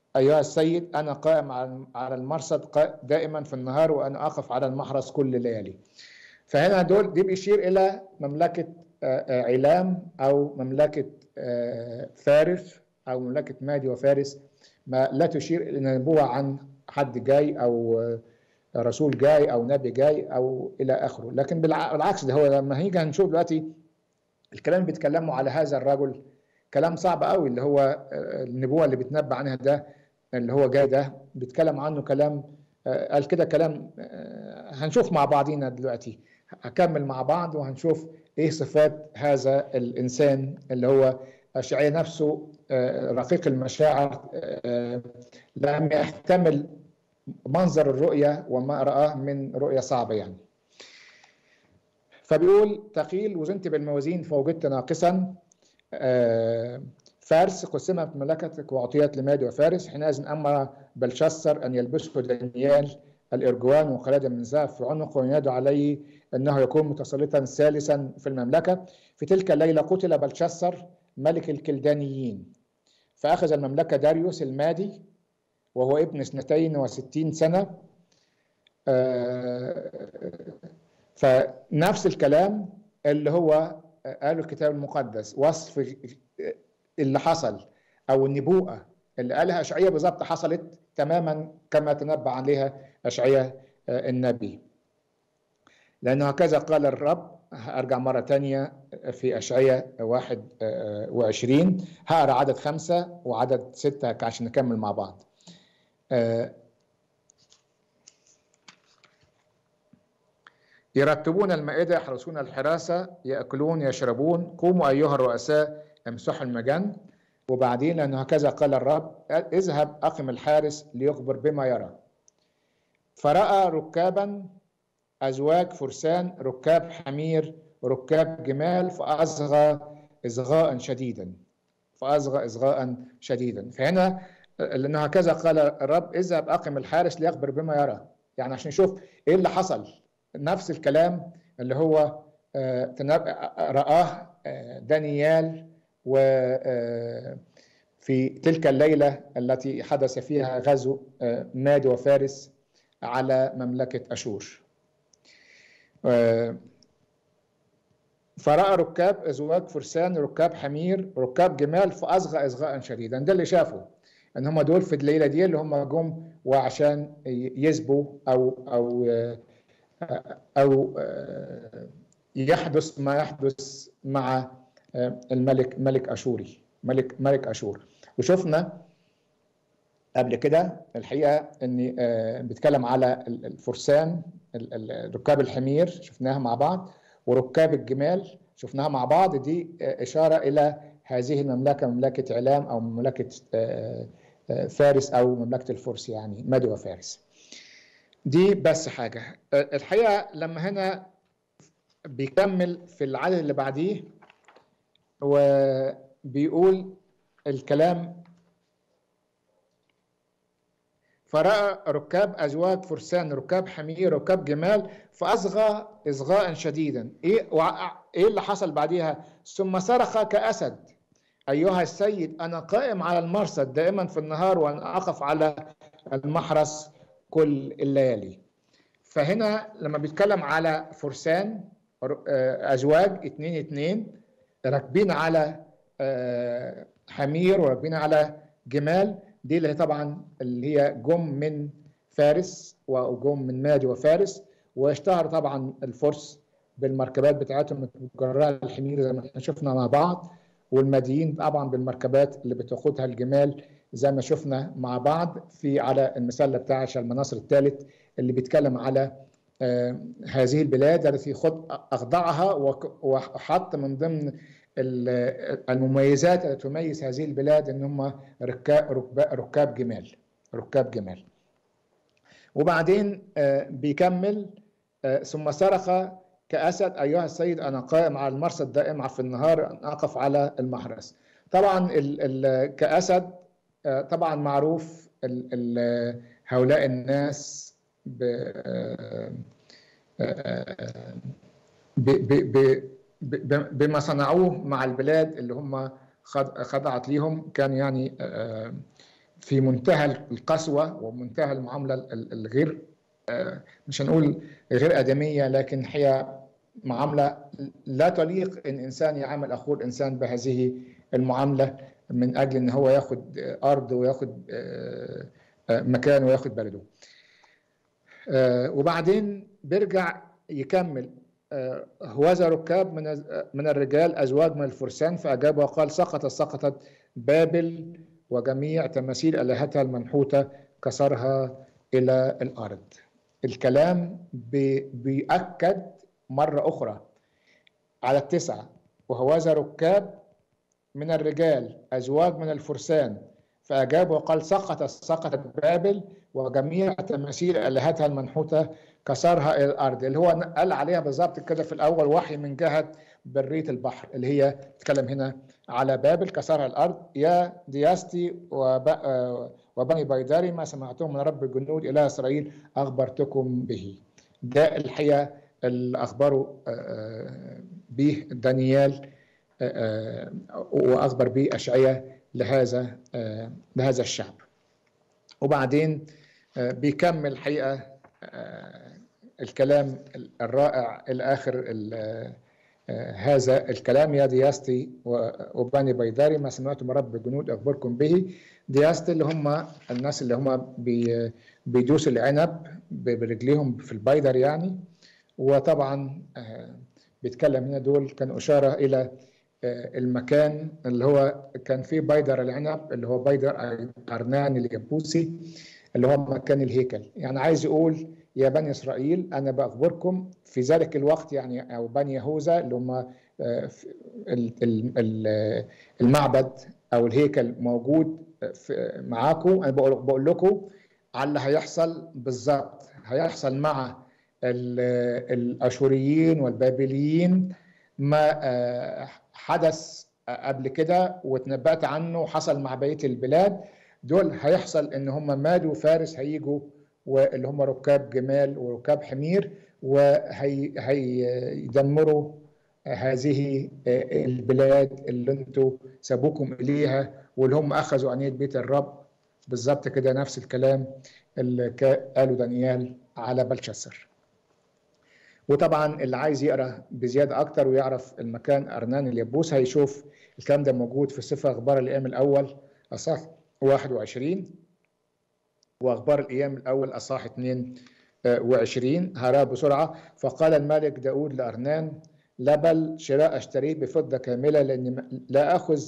أيها السيد أنا قائم على المرصد دائما في النهار، وأنا أقف على المحرس كل ليالي. فهنا دي بيشير إلى مملكة علام أو مملكة فارس أو مملكة مادي وفارس، ما لا تشير إلى نبوة عن حد جاي أو رسول جاي أو نبي جاي أو إلى آخره. لكن بالعكس، ده هو لما هيجي هنشوف دلوقتي الكلام بيتكلموا على هذا الرجل كلام صعب قوي، اللي هو النبوة اللي بيتنبأ عنها ده اللي هو جاي ده بيتكلم عنه كلام قال كده كلام. هنشوف مع بعضينا دلوقتي، هكمل مع بعض وهنشوف ايه صفات هذا الانسان اللي هو أشعياء نفسه رقيق المشاعر، لم يحتمل منظر الرؤية وما رآه من رؤية صعبة يعني. فبيقول تقيل وزنت بالموازين فوجدت ناقصا، فارس قسمت مملكتك وأعطيت لمادي وفارس. حينئذ أمر بلشسر أن يلبسه دانيال الإرجوان وقلادة من ذهب في عنقه وينادوا عليه أنه يكون متسلطا ثالثا في المملكة. في تلك الليلة قتل بلشسر ملك الكلدانيين، فأخذ المملكة داريوس المادي وهو ابن 62 سنة. فنفس الكلام اللي هو قاله الكتاب المقدس، وصف اللي حصل أو النبوءة اللي قالها أشعياء بالظبط حصلت تماما كما تنبأ عليها أشعياء النبي. لأنه هكذا قال الرب. أرجع مرة تانية في أشعياء 21، هقرأ عدد 5 وعدد 6 عشان نكمل مع بعض. يرتبون المائدة، يحرسون الحراسة، يأكلون يشربون، قوموا أيها الرؤساء امسحوا المجن. وبعدين لأنه هكذا قال الرب، اذهب أقم الحارس ليخبر بما يرى. فرأى ركابا أزواج فرسان، ركاب حمير وركاب جمال، فأصغى إصغاء شديدا. فهنا لأنه هكذا قال الرب، اذهب أقم الحارس ليخبر بما يرى، يعني عشان نشوف إيه اللي حصل. نفس الكلام اللي هو رآه دانيال وفي تلك الليلة التي حدث فيها غزو مادي وفارس على مملكة أشور. فرأى ركاب أزواج فرسان، ركاب حمير، ركاب جمال، فأصغى إصغاء شديدا. ده اللي شافه، ان هم دول في الليلة دي اللي هم جم وعشان يسبوا أو يحدث ما يحدث مع ملك أشور. وشفنا قبل كده الحقيقة أن بيتكلم على الفرسان، ركاب الحمير شفناها مع بعض، وركاب الجمال شفناها مع بعض. دي إشارة إلى هذه المملكة، مملكة علام أو مملكة فارس أو مملكة الفرس، يعني مادي وفارس. دي بس حاجة. الحقيقة لما هنا بيكمل في العدد اللي بعديه وبيقول الكلام، فرأى ركاب أزواج فرسان، ركاب حمير، ركاب جمال، فأصغى إصغاء شديدا. إيه اللي حصل بعديها؟ ثم صرخ كأسد، أيها السيد أنا قائم على المرصد دائما في النهار وأنا أقف على المحرس كل الليالي. فهنا لما بيتكلم على فرسان أزواج 2 راكبين على حمير وراكبين على جمال، دي اللي طبعا اللي هي جم من فارس وجم من مادي وفارس، واشتهر طبعا الفرس بالمركبات بتاعتهم مجرها الحمير زي ما احنا شفنا مع بعض، والماديين طبعا بالمركبات اللي بتقودها الجمال زي ما شفنا مع بعض في على المثال بتاع شلمناصر الثالث اللي بيتكلم على هذه البلاد التي أخضعها وحط من المميزات التي تميز هذه البلاد ان هم ركاب جمال. وبعدين بيكمل ثم صرخ كأسد، أيها السيد أنا قائم على المرصد دائما في النهار أقف على المحرس. طبعا كأسد طبعا معروف هؤلاء الناس بما صنعوه مع البلاد اللي هم خضعت ليهم. كان يعني في منتهى القسوة ومنتهى المعاملة الغير، مش هنقول غير آدمية، لكن هي معاملة لا تليق إن إنسان يعامل أخوه الإنسان بهذه المعاملة من أجل إن هو ياخد أرض وياخد مكان وياخد بلده. وبعدين بيرجع يكمل: هوذا ركاب من الرجال أزواج من الفرسان، فأجاب وقال: سقطت بابل وجميع تماثيل آلهتها المنحوتة كسرها إلى الأرض. الكلام بيأكد مرة أخرى على التسعة: وهوذا ركاب من الرجال أزواج من الفرسان، فأجاب وقال: سقطت بابل وجميع تماثيل آلهتها المنحوتة كسرها إلى الأرض، اللي هو قال عليها بالظبط كده في الأول وحي من جهة برية البحر، اللي هي تتكلم هنا على بابل كسرها الأرض. يا دياستي وبني بيداري، ما سمعتم من رب الجنود إله إسرائيل أخبرتكم به. ده الحقيقة اللي أخبره به دانيال وأخبر به أشعياء لهذا الشعب. وبعدين بيكمل الحقيقة الكلام الرائع الآخر هذا الكلام: يا دياستي وبني بيداري، ما سمعتم من رب الجنود أخبركم به. دياستي اللي هم الناس اللي هم بيدوسوا العنب برجليهم في البيدر يعني. وطبعا بيتكلم هنا دول كان إشارة إلى المكان اللي هو كان فيه بيدر العنب، اللي هو بيدر أرنان اليبوسي، اللي هو مكان الهيكل. يعني عايز يقول: يا بني إسرائيل أنا بأخبركم في ذلك الوقت، يعني أو بني يهوذا اللي هم المعبد أو الهيكل موجود معاكم، أنا بقول لكم على اللي هيحصل بالظبط. هيحصل مع الأشوريين والبابليين ما حدث قبل كده واتنبأت عنه وحصل مع بقية البلاد. دول هيحصل ان هم مادوا فارس هيجوا، واللي هم ركاب جمال وركاب حمير، وهيدمروا هذه البلاد اللي انتوا سابوكم اليها، واللي هم اخذوا عنية بيت الرب. بالظبط كده نفس الكلام اللي قاله دانيال على بلشسر. وطبعا اللي عايز يقرا بزياده اكتر ويعرف المكان ارنان اليبوس هيشوف الكلام ده موجود في سفر اخبار الايام الاول اصحاح 21، واخبار الايام الاول اصحاح 22. هقرا بسرعه: فقال الملك داود لارنان: لا بل شراء اشتريه بفضه كامله، لاني لا اخذ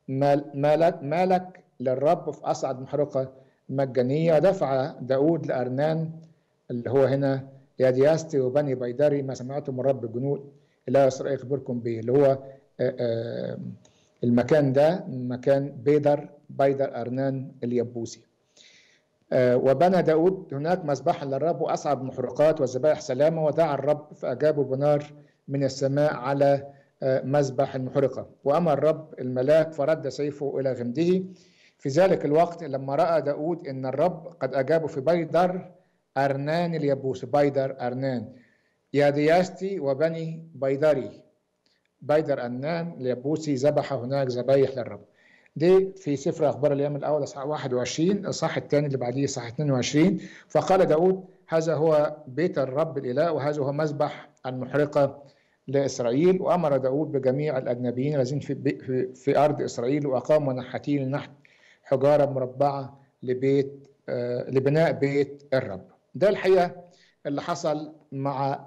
مالك للرب في اصعد محرقه مجانيه. ودفع داود لارنان اللي هو هنا: يا دياستي وبني بيداري، ما سمعتم من رب الجنود إله إسرائيل أخبركم به، اللي هو المكان ده مكان بيدر أرنان اليبوسي. وبنى داود هناك مذبحا للرب وأصعد محرقات وذبائح سلامة، ودعا الرب فأجابوا بنار من السماء على مذبح المحرقة. وأمر الرب الملاك فرد سيفه إلى غمده. في ذلك الوقت لما رأى داود إن الرب قد أجابه في بيدر أرنان اليبوسي، بيدر أرنان، يا دياستي وبني بيداري، بيدر أرنان اليبوسي ذبح هناك ذبايح للرب. دي في سفر أخبار الأيام الأول إصحاح 21. الإصحاح الثاني اللي بعديه إصحاح 22: فقال داود: هذا هو بيت الرب الإله، وهذا هو مذبح المحرقة لإسرائيل. وأمر داود بجميع الأجنبيين الذين في أرض إسرائيل، وأقاموا نحاتين لنحت حجارة مربعة لبناء بيت الرب. ده الحقيقة اللي حصل مع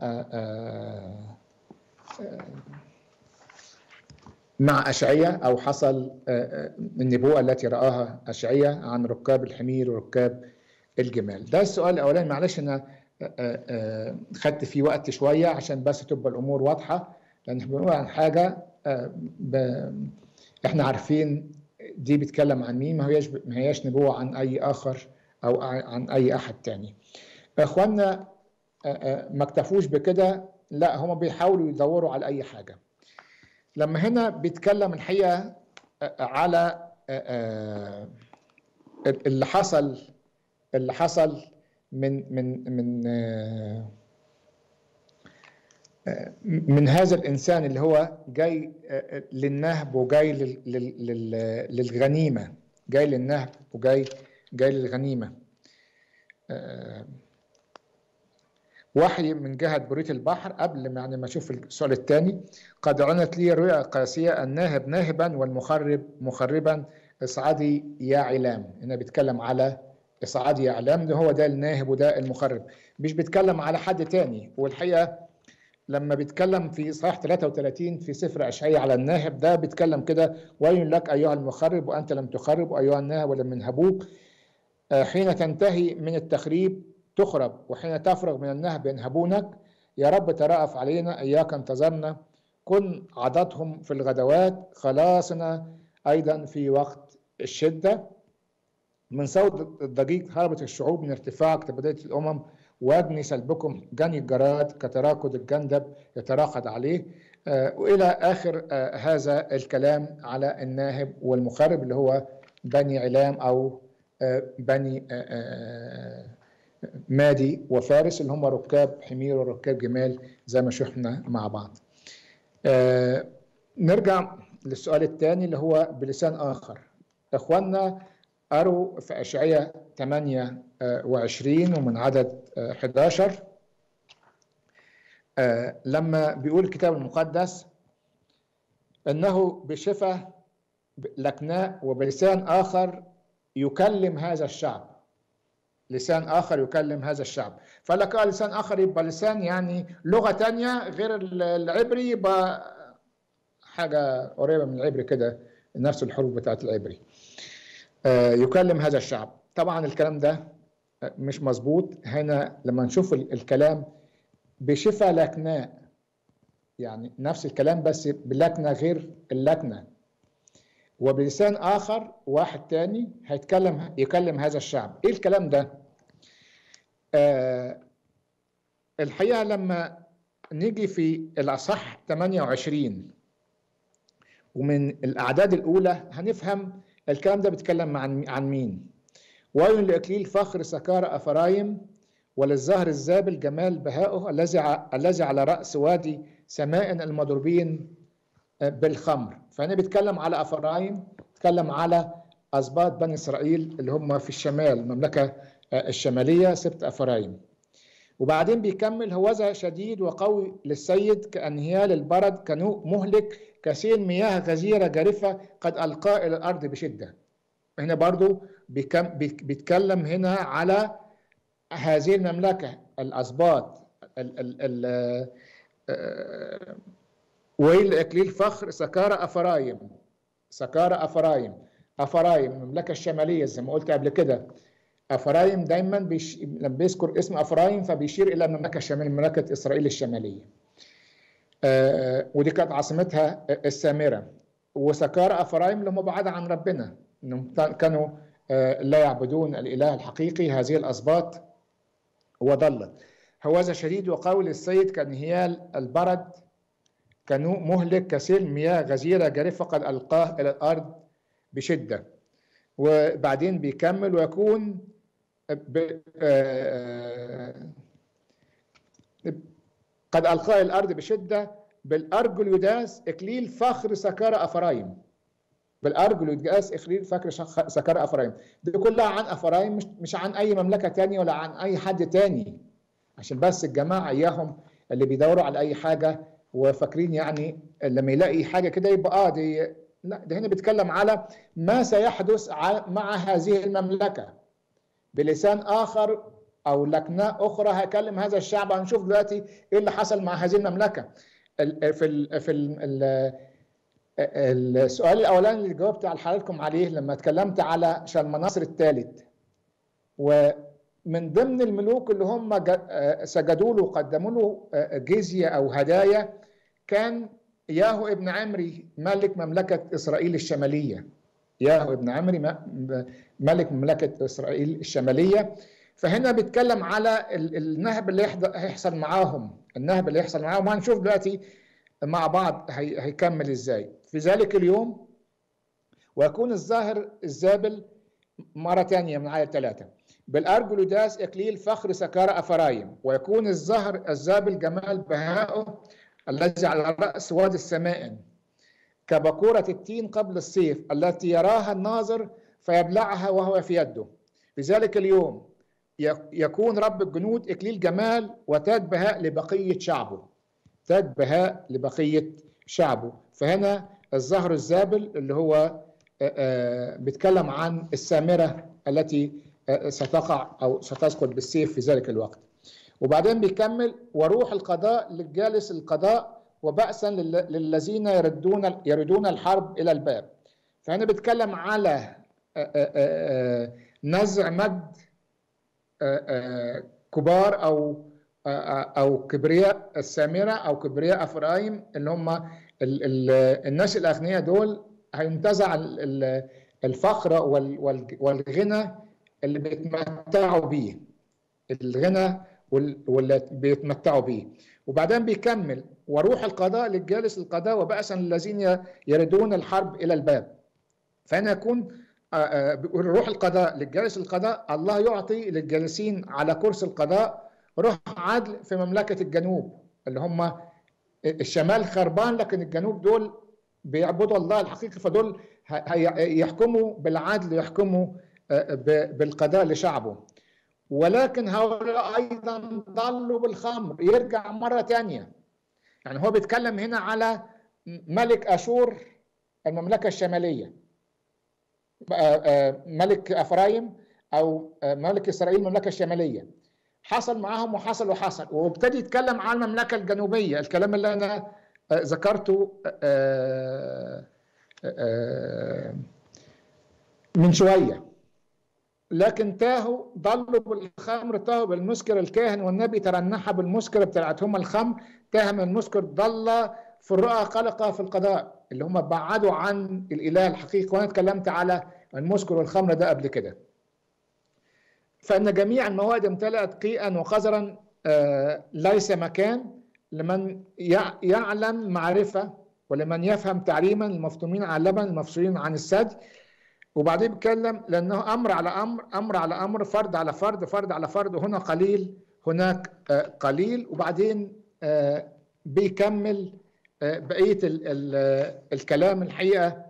أشعياء، أو حصل النبوءة التي رآها أشعياء عن ركاب الحمير وركاب الجمال. ده السؤال الأولاني، معلش أنا خدت فيه وقت شوية عشان بس تبقى الأمور واضحة، لأن احنا بنقول عن حاجة احنا عارفين دي بتكلم عن مين، ما هياش نبوة عن أي آخر أو عن أي أحد تاني. إخواننا ما اكتفوش بكده، لا هم بيحاولوا يدوروا على أي حاجة. لما هنا بيتكلم الحقيقة على اللي حصل من هذا الإنسان اللي هو جاي للنهب وجاي للغنيمة، جاي للنهب وجاي جاي للغنيمة. وحي من جهة برية البحر. قبل ما أشوف السؤال الثاني، قد عنت لي رؤيا قاسية، الناهب ناهبا والمخرب مخربا، اصعدي يا علام. هنا بيتكلم على اصعدي يا علام، ده هو ده الناهب وده المخرب، مش بيتكلم على حد تاني. والحقيقة لما بيتكلم في صحيح 33 في سفر أشعياء على الناهب ده، بيتكلم كده: ويل لك أيها المخرب وأنت لم تخرب، وأيها الناهب ولم ينهبوك. حين تنتهي من التخريب تخرب، وحين تفرغ من النهب ينهبونك. يا رب ترأف علينا، إياك انتظرنا، كن عضدهم في الغدوات، خلاصنا أيضا في وقت الشدة. من صوت الضجيج هربت الشعوب، من ارتفاعك تبدأت الأمم، وأجني سلبكم جني الجراد كتراكد الجندب يتراقد عليه. وإلى آخر هذا الكلام على الناهب والمخرب اللي هو بني علام أو بني مادي وفارس، اللي هم ركاب حمير وركاب جمال زي ما شفنا مع بعض. نرجع للسؤال الثاني اللي هو بلسان آخر. إخواننا قروا في أشعياء 28 ومن عدد 11 لما بيقول الكتاب المقدس إنه بشفة لكناء وبلسان آخر يكلم هذا الشعب. لسان آخر يكلم هذا الشعب. فلك لسان آخر يبقى لسان يعني لغة تانية غير العبري، يبقى حاجة قريبة من العبري كده، نفس الحروف بتاعت العبري. يكلم هذا الشعب. طبعا الكلام ده مش مظبوط. هنا لما نشوف الكلام بشفة لكناء، يعني نفس الكلام بس بلكنة غير اللكنة، وبلسان آخر واحد تاني يكلم هذا الشعب. إيه الكلام ده؟ الحقيقة لما نيجي في الأصح 28 ومن الأعداد الأولى هنفهم الكلام ده بيتكلم عن مين. ويل لإكليل فخر سكار أفرايم، وللزهر الزابل جمال بهائه، الذي على رأس وادي سماء المضروبين بالخمر. فأنا بيتكلم على أفرايم، بيتكلم على أسباط بني إسرائيل اللي هم في الشمال، المملكة الشمالية، سبط أفرايم. وبعدين بيكمل: هوذا شديد وقوي للسيد كأنهيال البرد، كنوء مهلك، كسيل مياه غزيرة جارفة، قد ألقى إلى الأرض بشدة. هنا برضو بيتكلم هنا على هذه المملكة، الأسباط. ويل لإكليل فخر سكار أفرايم. سكار أفرايم، أفرايم المملكة الشمالية زي ما قلت قبل كده. أفرايم دايما لما بيذكر اسم أفرايم فبيشير إلى المملكة الشمالية، مملكة إسرائيل الشمالية. ودي كانت عاصمتها السامرة. وسكار أفرايم اللي هم بعاد عن ربنا، إنهم كانوا لا يعبدون الإله الحقيقي. هذه الأسباط وضلت. هوذا شديد وقوي للسيد كانهيال البرد، كنوء مهلك، كسيل مياه غزيرة جارفة، قد ألقاه إلى الأرض بشدة. وبعدين بيكمل: ويكون قد ألقاه إلى الأرض بشدة، بالأرجل يداس إكليل فخر سكار أفرايم. بالأرجل يداس إكليل فخر سكار أفرايم. دي كلها عن أفرايم، مش عن أي مملكة تانية ولا عن أي حد تاني، عشان بس الجماعة إياهم اللي بيدوروا على أي حاجة وفاكرين يعني لما يلاقي حاجة كده يبقى دي. لا، ده هنا بيتكلم على ما سيحدث مع هذه المملكة بلسان آخر أو لكنة أخرى. هكلم هذا الشعب. هنشوف دلوقتي إيه اللي حصل مع هذه المملكة. السؤال الأولاني اللي جاوبت على حضراتكم عليه لما اتكلمت على شلمناصر الثالث، ومن ضمن الملوك اللي هم سجدوا له وقدموا له جزية أو هدايا كان ياهو ابن عمري ملك مملكة إسرائيل الشمالية. ياهو ابن عمري ملك مملكة إسرائيل الشمالية. فهنا بيتكلم على النهب اللي هيحصل معاهم، النهب اللي هيحصل معاهم. وهنشوف دلوقتي مع بعض هيكمل ازاي. في ذلك اليوم ويكون الظاهر الزابل مرة ثانية من آية 3: بالأرجل يداس إكليل فخر سكار أفرايم، ويكون الظهر الزابل جمال بهائه، الذي على رأس وادي السماء، كبكورة التين قبل الصيف، التي يراها الناظر فيبلعها وهو في يده. في ذلك اليوم يكون رب الجنود إكليل جمال وتاج بهاء لبقية شعبه. تاج بهاء لبقية شعبه. فهنا الزهر الزابل اللي هو بيتكلم عن السامرة التي ستقع أو ستسقط بالسيف في ذلك الوقت. وبعدين بيكمل وروح القضاء للجالس القضاء وبأسا للذين يردون الحرب إلى الباب. فهنا بيتكلم على نزع مجد كبار أو كبرياء السامرة أو كبرياء أفرايم، اللي هم الناس الأغنياء دول هينتزع الفخر والغنى اللي بيتمتعوا بيه، الغنى واللي بيتمتعوا بيه. وبعدين بيكمل وروح القضاء للجالس القضاء وبأسا للذين يردون الحرب إلى الباب. فهنا يكون روح القضاء للجالس القضاء، الله يعطي للجالسين على كرسي القضاء روح عدل في مملكة الجنوب، اللي هم الشمال خربان لكن الجنوب دول بيعبدوا الله الحقيقي، فدول يحكموا بالعدل، يحكموا بالقضاء لشعبه. ولكن هؤلاء أيضا ضلوا بالخمر، يرجع مرة تانية. يعني هو بيتكلم هنا على ملك أشور المملكة الشمالية، ملك أفرايم أو ملك إسرائيل المملكة الشمالية، حصل معاهم وحصل، وابتدي يتكلم عن المملكة الجنوبية، الكلام اللي أنا ذكرته من شوية. لكن تاهوا، ضلوا بالخمر، تاهوا بالمسكر، الكاهن والنبي ترنحا بالمسكر بتاعتهم الخمر، تاه من المسكر، ضل في الرؤى، قلق في القضاء، اللي هم بعدوا عن الإله الحقيقي. وأنا اتكلمت على المسكر والخمر ده قبل كده. فإن جميع المواد امتلأت قيئا وقذرا، ليس مكان لمن يعلم معرفة ولمن يفهم تعليما، المفطومين عن اللبن المفصولين عن الثدي. وبعدين بيتكلم لأنه أمر على أمر، أمر على أمر، فرد على فرد، فرد على فرد، وهنا قليل هناك قليل. وبعدين بيكمل بقية الكلام الحقيقة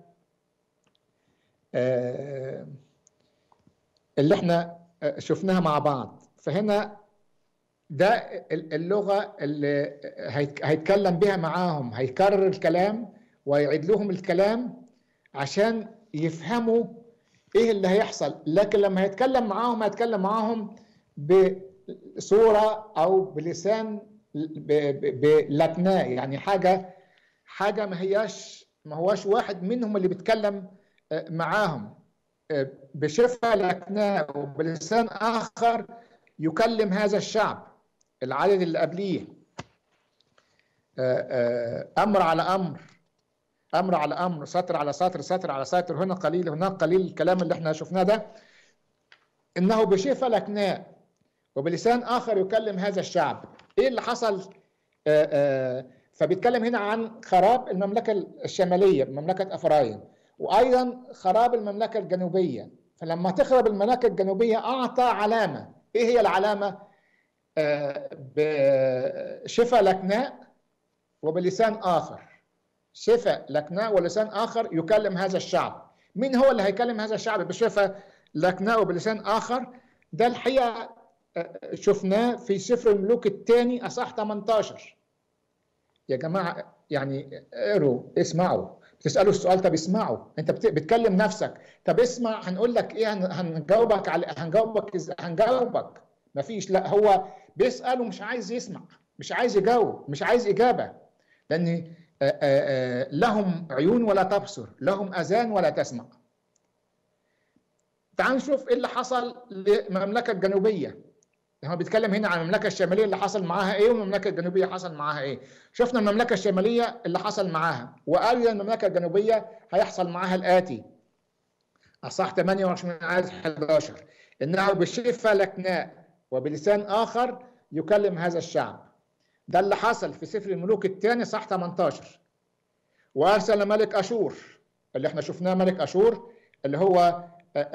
اللي احنا شفناها مع بعض. فهنا ده اللغة اللي هيتكلم بها معاهم، هيكرر الكلام ويعيد لهم الكلام عشان يفهموا ايه اللي هيحصل. لكن لما هيتكلم معاهم هيتكلم معاهم بصورة او بلسان بلاتناء، يعني حاجة ما هواش واحد منهم اللي بيتكلم معاهم بشفة لاتناء وبلسان آخر يكلم هذا الشعب العدد اللي قبليه. أمر على أمر، أمر على أمر، سطر على سطر، سطر على سطر، هنا قليل هناك قليل. الكلام اللي احنا شفناه ده إنه بشفة لاتناء وبلسان آخر يكلم هذا الشعب. إيه اللي حصل؟ فبيتكلم هنا عن خراب المملكة الشمالية، مملكة أفرايم، وأيضا خراب المملكة الجنوبية. فلما تخرب المملكة الجنوبية أعطى علامة. إيه هي العلامة؟ بشفة لكناء وبلسان آخر، شفة لكناء ولسان آخر يكلم هذا الشعب. مين هو اللي هيكلم هذا الشعب بشفة لكناء وبلسان آخر؟ ده الحقيقة شفناه في سفر الملوك الثاني أصح 18. يا جماعة يعني اقروا، اسمعوا، بتسألوا السؤال طب اسمعوا، انت بتكلم نفسك، طب اسمع هنقول لك ايه، هنجاوبك مفيش. لا، هو بيسأل ومش عايز يسمع، مش عايز يجاوب، مش عايز إجابة، لأن لهم عيون ولا تبصر، لهم أذان ولا تسمع. تعالوا نشوف ايه اللي حصل للمملكة الجنوبية. هو بيتكلم هنا عن المملكة الشمالية اللي حصل معاها ايه، والمملكة الجنوبية حصل معاها ايه. شفنا المملكة الشمالية اللي حصل معاها، وقال المملكة الجنوبية هيحصل معاها الآتي. أصح 28 آية 11 إنه بشفة لكناء وبلسان آخر يكلم هذا الشعب. ده اللي حصل في سفر الملوك الثاني صح 18. وأرسل ملك أشور، اللي احنا شفناه ملك أشور اللي هو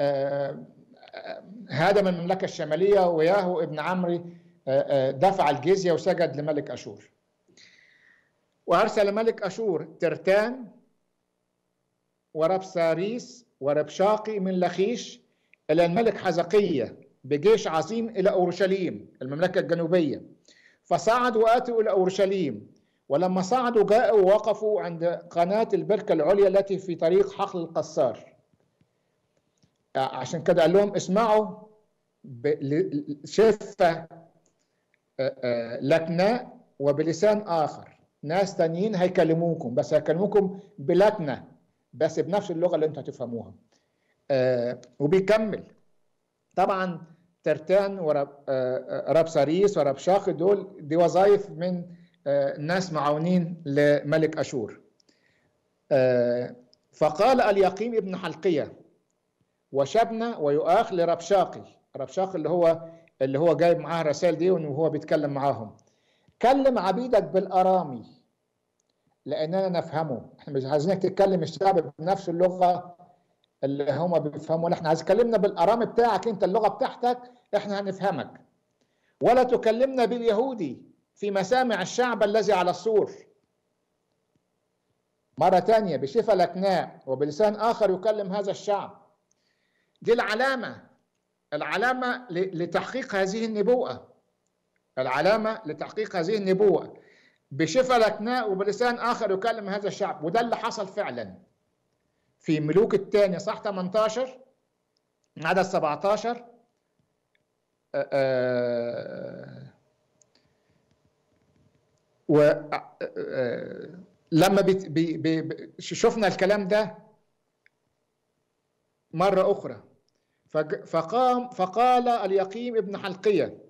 هدم المملكة الشمالية، وياهو ابن عمرو دفع الجزية وسجد لملك أشور. وأرسل ملك أشور ترتان وربساريس وربشاقي من لخيش إلى الملك حزقية بجيش عظيم إلى أورشليم المملكة الجنوبية، فصعدوا وآتوا إلى أورشليم، ولما صعدوا جاءوا ووقفوا عند قناة البركة العليا التي في طريق حقل القصار. عشان كده قال لهم اسمعوا شفة لكنة وبلسان آخر، ناس تانيين هيكلموكم، بس هيكلموكم بلكنة، بس بنفس اللغة اللي انتوا هتفهموها. وبيكمل طبعا ترتان وربساريس وربشاقي دي وظائف من ناس معاونين لملك أشور. فقال اليقيم ابن حلقية وشبنا ويؤاخ لربشاقي، ربشاقي اللي هو جايب معاه الرسائل دي وهو بيتكلم معاهم، كلم عبيدك بالأرامي لأننا نفهمه. احنا مش عايزينك تتكلم الشعب بنفس اللغة اللي هم بيفهموا، احنا عايز تكلمنا بالأرامي بتاعك انت، اللغة بتاعتك احنا هنفهمك. ولا تكلمنا باليهودي في مسامع الشعب الذي على السور. مرة تانية بشفة لكناء وبلسان آخر يكلم هذا الشعب. دي العلامة لتحقيق هذه النبوءة، العلامة لتحقيق هذه النبوءة، بشفة لكناء وبلسان آخر يكلم هذا الشعب. وده اللي حصل فعلا في ملوك الثاني صح 18 عدد 17. لما شفنا الكلام ده مرة أخرى، فقال اليقيم ابن حلقية،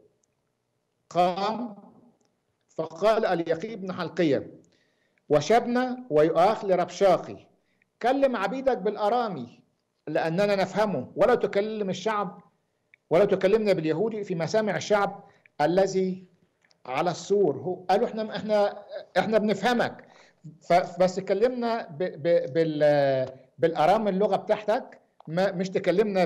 فقال اليقيم ابن حلقية وشبنا ويؤاخ لربشاقي، كلم عبيدك بالأرامي لأننا نفهمه، ولا تكلم الشعب ولا تكلمنا باليهودي في مسامع الشعب الذي على السور. قالوا احنا بنفهمك، بس كلمنا بالأرامي اللغة بتاعتك، مش تكلمنا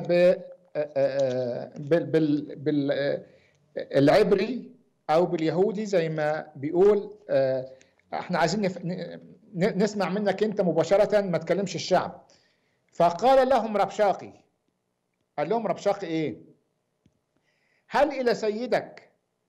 بالعبري او باليهودي زي ما بيقول. احنا عايزين نسمع منك انت مباشرة، ما تكلمش الشعب. فقال لهم ربشاقي، قال لهم ربشاقي ايه؟ هل الى سيدك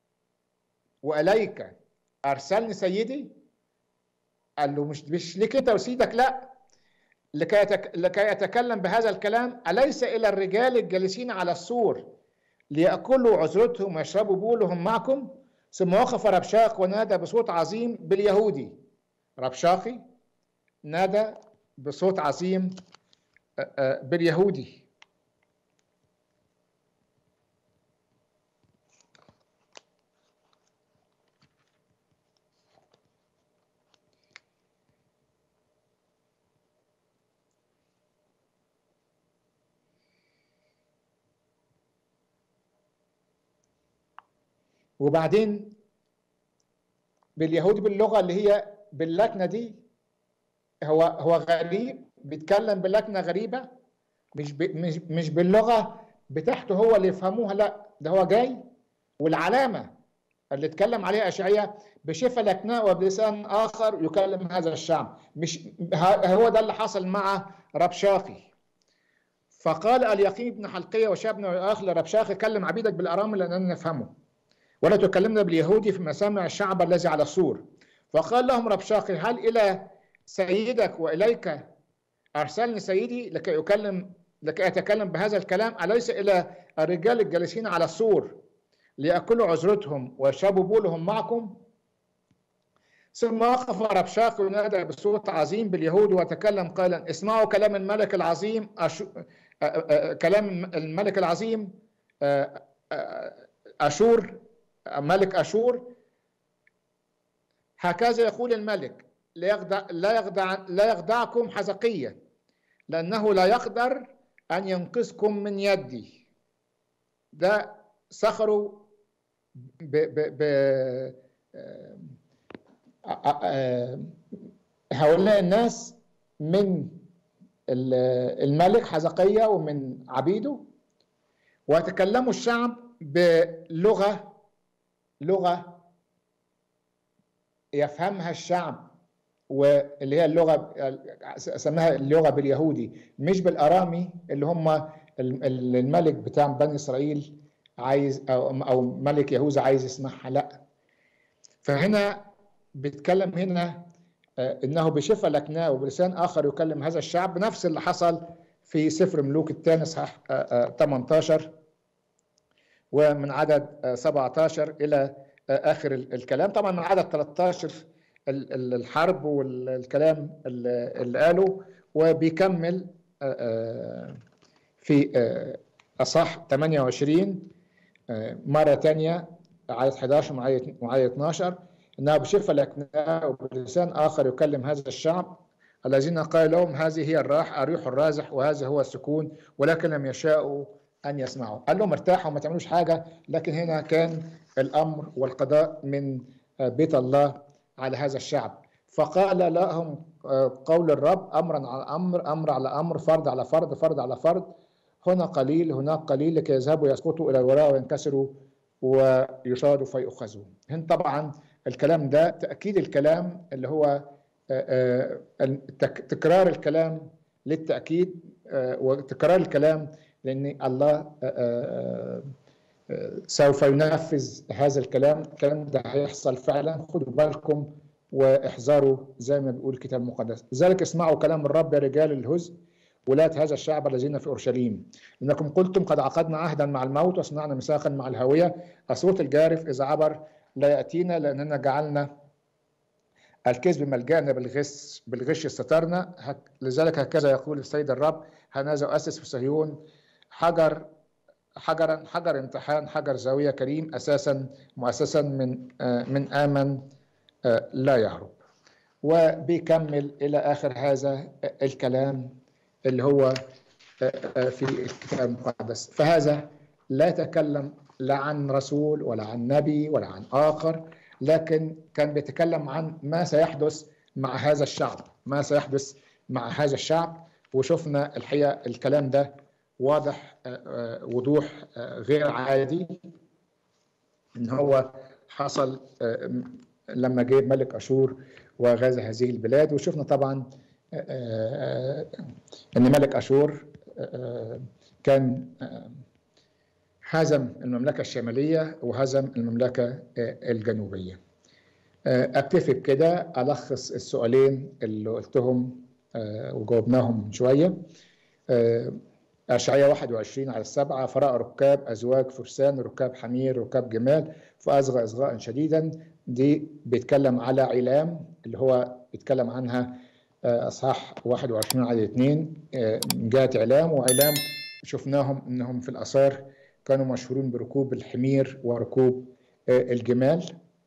واليك ارسلني سيدي؟ قال له مش ليك انت وسيدك، لا، لكي يتكلم بهذا الكلام. أليس إلى الرجال الجالسين على السور ليأكلوا عذرتهم ويشربوا بولهم معكم؟ ثم وقف ربشاق ونادى بصوت عظيم باليهودي. ربشاقي نادى بصوت عظيم باليهودي. وبعدين باليهودي باللغة اللي هي باللكنة دي، هو غريب، بيتكلم بلكنة غريبة، مش باللغة بتاعته هو اللي يفهموها، لا، ده هو جاي. والعلامة اللي اتكلم عليها أشعياء بشفة لكناء وبلسان آخر يكلم هذا الشعب، مش هو ده اللي حصل مع ربشاقي. فقال اليقيم بن حلقية وشبنا ويؤاخ لربشاقي، كلم عبيدك بالأرامي لأننا نفهمه، ولا تكلمنا باليهودي في مسامع الشعب الذي على السور. فقال لهم ربشاقي هل إلى سيدك وإليك أرسلني سيدي لكي أتكلم بهذا الكلام؟ أليس إلى الرجال الجالسين على السور ليأكلوا عذرتهم ويشربوا بولهم معكم؟ ثم وقف ربشاقي ونادى بصوت عظيم باليهود وتكلم قائلا اسمعوا كلام الملك العظيم كلام الملك العظيم أشور، ملك أشور. هكذا يقول الملك لا يخدعكم حزقية، لأنه لا يقدر أن ينقذكم من يدي. ده سخروا هؤلاء الناس من الملك حزقية ومن عبيده، وتكلموا الشعب بلغة يفهمها الشعب، واللي هي اللغة سماها اللغة باليهودي، مش بالأرامي اللي هم الملك بتاع بني اسرائيل عايز او ملك يهوذا عايز يسمعها، لا. فهنا بيتكلم هنا انه بشفة لكناه وبلسان اخر يكلم هذا الشعب، نفس اللي حصل في سفر ملوك الثاني اصحاح 18 ومن عدد 17 الى اخر الكلام. طبعا من عدد 13 الحرب والكلام اللي قاله، وبيكمل في اصحاح 28 مرة تانية عدد 11 وعدد 12 انه بشفة لكناه وبلسان اخر يكلم هذا الشعب الذين قال لهم هذه هي الريح الرازح وهذا هو السكون، ولكن لم يشاءوا ان يسمعوا. قال لهم ارتاحوا ما تعملوش حاجة، لكن هنا كان الامر والقضاء من بيت الله على هذا الشعب. فقال لهم قول الرب امرا على امر، امر على امر، فرض على فرض، فرض على فرض، هنا قليل هناك قليل، لكي يذهبوا يسقطوا الى الوراء وينكسروا ويشاروا فيؤخذوا. هنا طبعا الكلام ده تأكيد الكلام اللي هو تكرار الكلام للتأكيد، وتكرار الكلام لأن الله سوف ينفذ هذا الكلام. الكلام ده هيحصل فعلا، خدوا بالكم واحذروا زي ما بيقول الكتاب المقدس. لذلك اسمعوا كلام الرب يا رجال الهزء ولاة هذا الشعب الذين في اورشليم، انكم قلتم قد عقدنا عهدا مع الموت وصنعنا ميثاقا مع الهاويه، الصوت الجارف اذا عبر لا ياتينا، لاننا جعلنا الكذب ملجأنا بالغش استترنا. لذلك هكذا يقول السيد الرب، هنذا أؤسس في صهيون حجر امتحان، حجر زاويه كريم، اساسا مؤسسا من امن لا يهرب. وبيكمل الى اخر هذا الكلام اللي هو في الكتاب المقدس. فهذا لا يتكلم لا عن رسول ولا عن نبي ولا عن آخر، لكن كان بيتكلم عن ما سيحدث مع هذا الشعب، ما سيحدث مع هذا الشعب. وشفنا الحقيقة الكلام ده واضح وضوح غير عادي، ان هو حصل لما جه ملك أشور وغزا هذه البلاد. وشفنا طبعا ان ملك أشور كان هزم المملكة الشمالية وهزم المملكة الجنوبية. اكتفي بكده ألخص السؤالين اللي قلتهم وجاوبناهم من شوية. أشعياء 21 على 7، فرأى ركاب أزواج فرسان، ركاب حمير، ركاب جمال، فأصغى إصغاء شديدا. دي بيتكلم على علام اللي هو بيتكلم عنها أصحاح 21 على 2 من جهة علام. وعلام شفناهم أنهم في الآثار كانوا مشهورين بركوب الحمير وركوب الجمال.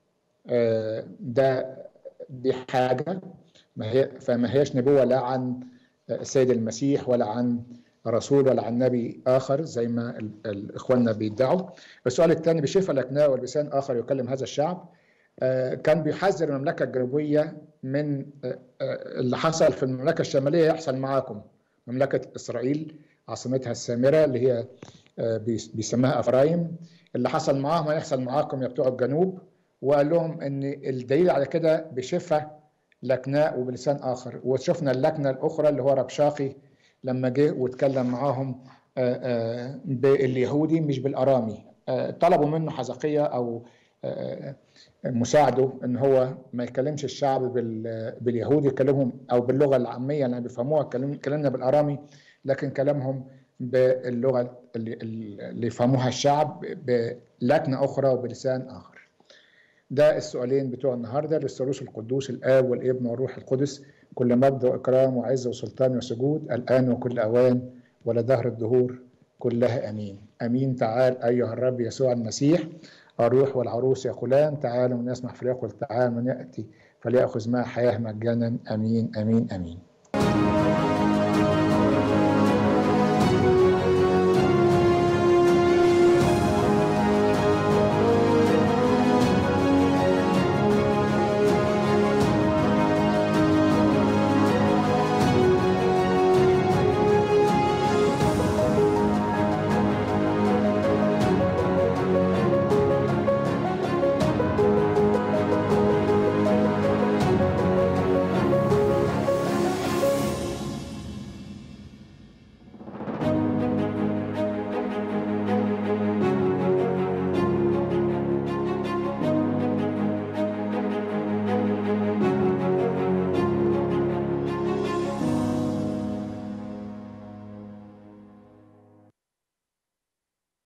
دي حاجة فما هيش نبوة لا عن السيد المسيح ولا عن رسول ولا عن نبي آخر زي ما إخواننا بيدعوا. السؤال الثاني، بشفة لكناه ولسان آخر يكلم هذا الشعب، كان بيحذر المملكة الجنوبية من اللي حصل في المملكة الشمالية يحصل معاكم. مملكة إسرائيل عاصمتها السامرة اللي هي بيسموها أفرايم، اللي حصل معاهم هيحصل معاكم يا بتوع الجنوب. وقال لهم ان الدليل على كده بشفة لكناء وبلسان آخر. وشفنا اللكنة الأخرى اللي هو ربشاقي لما جه واتكلم معاهم باليهودي مش بالأرامي. طلبوا منه حزقية أو مساعده ان هو ما يكلمش الشعب باليهودي، يكلمهم او باللغه العاميه اللي بيفهموها، كلمنا بالارامي، لكن كلامهم باللغه اللي يفهموها الشعب بلكنه اخرى وبلسان اخر. ده السؤالين بتوع النهارده. للثالوث القدوس الاب والابن والروح القدس كل مجد واكرام وعزه وسلطان وسجود الان وكل اوان ولدهر الدهور كلها امين. امين. تعال ايها الرب يسوع المسيح، الروح والعروس يقولان تعالوا، من يسمع فليقل تعال، من يأتي فليأخذ معه حياة مجانا. أمين أمين أمين.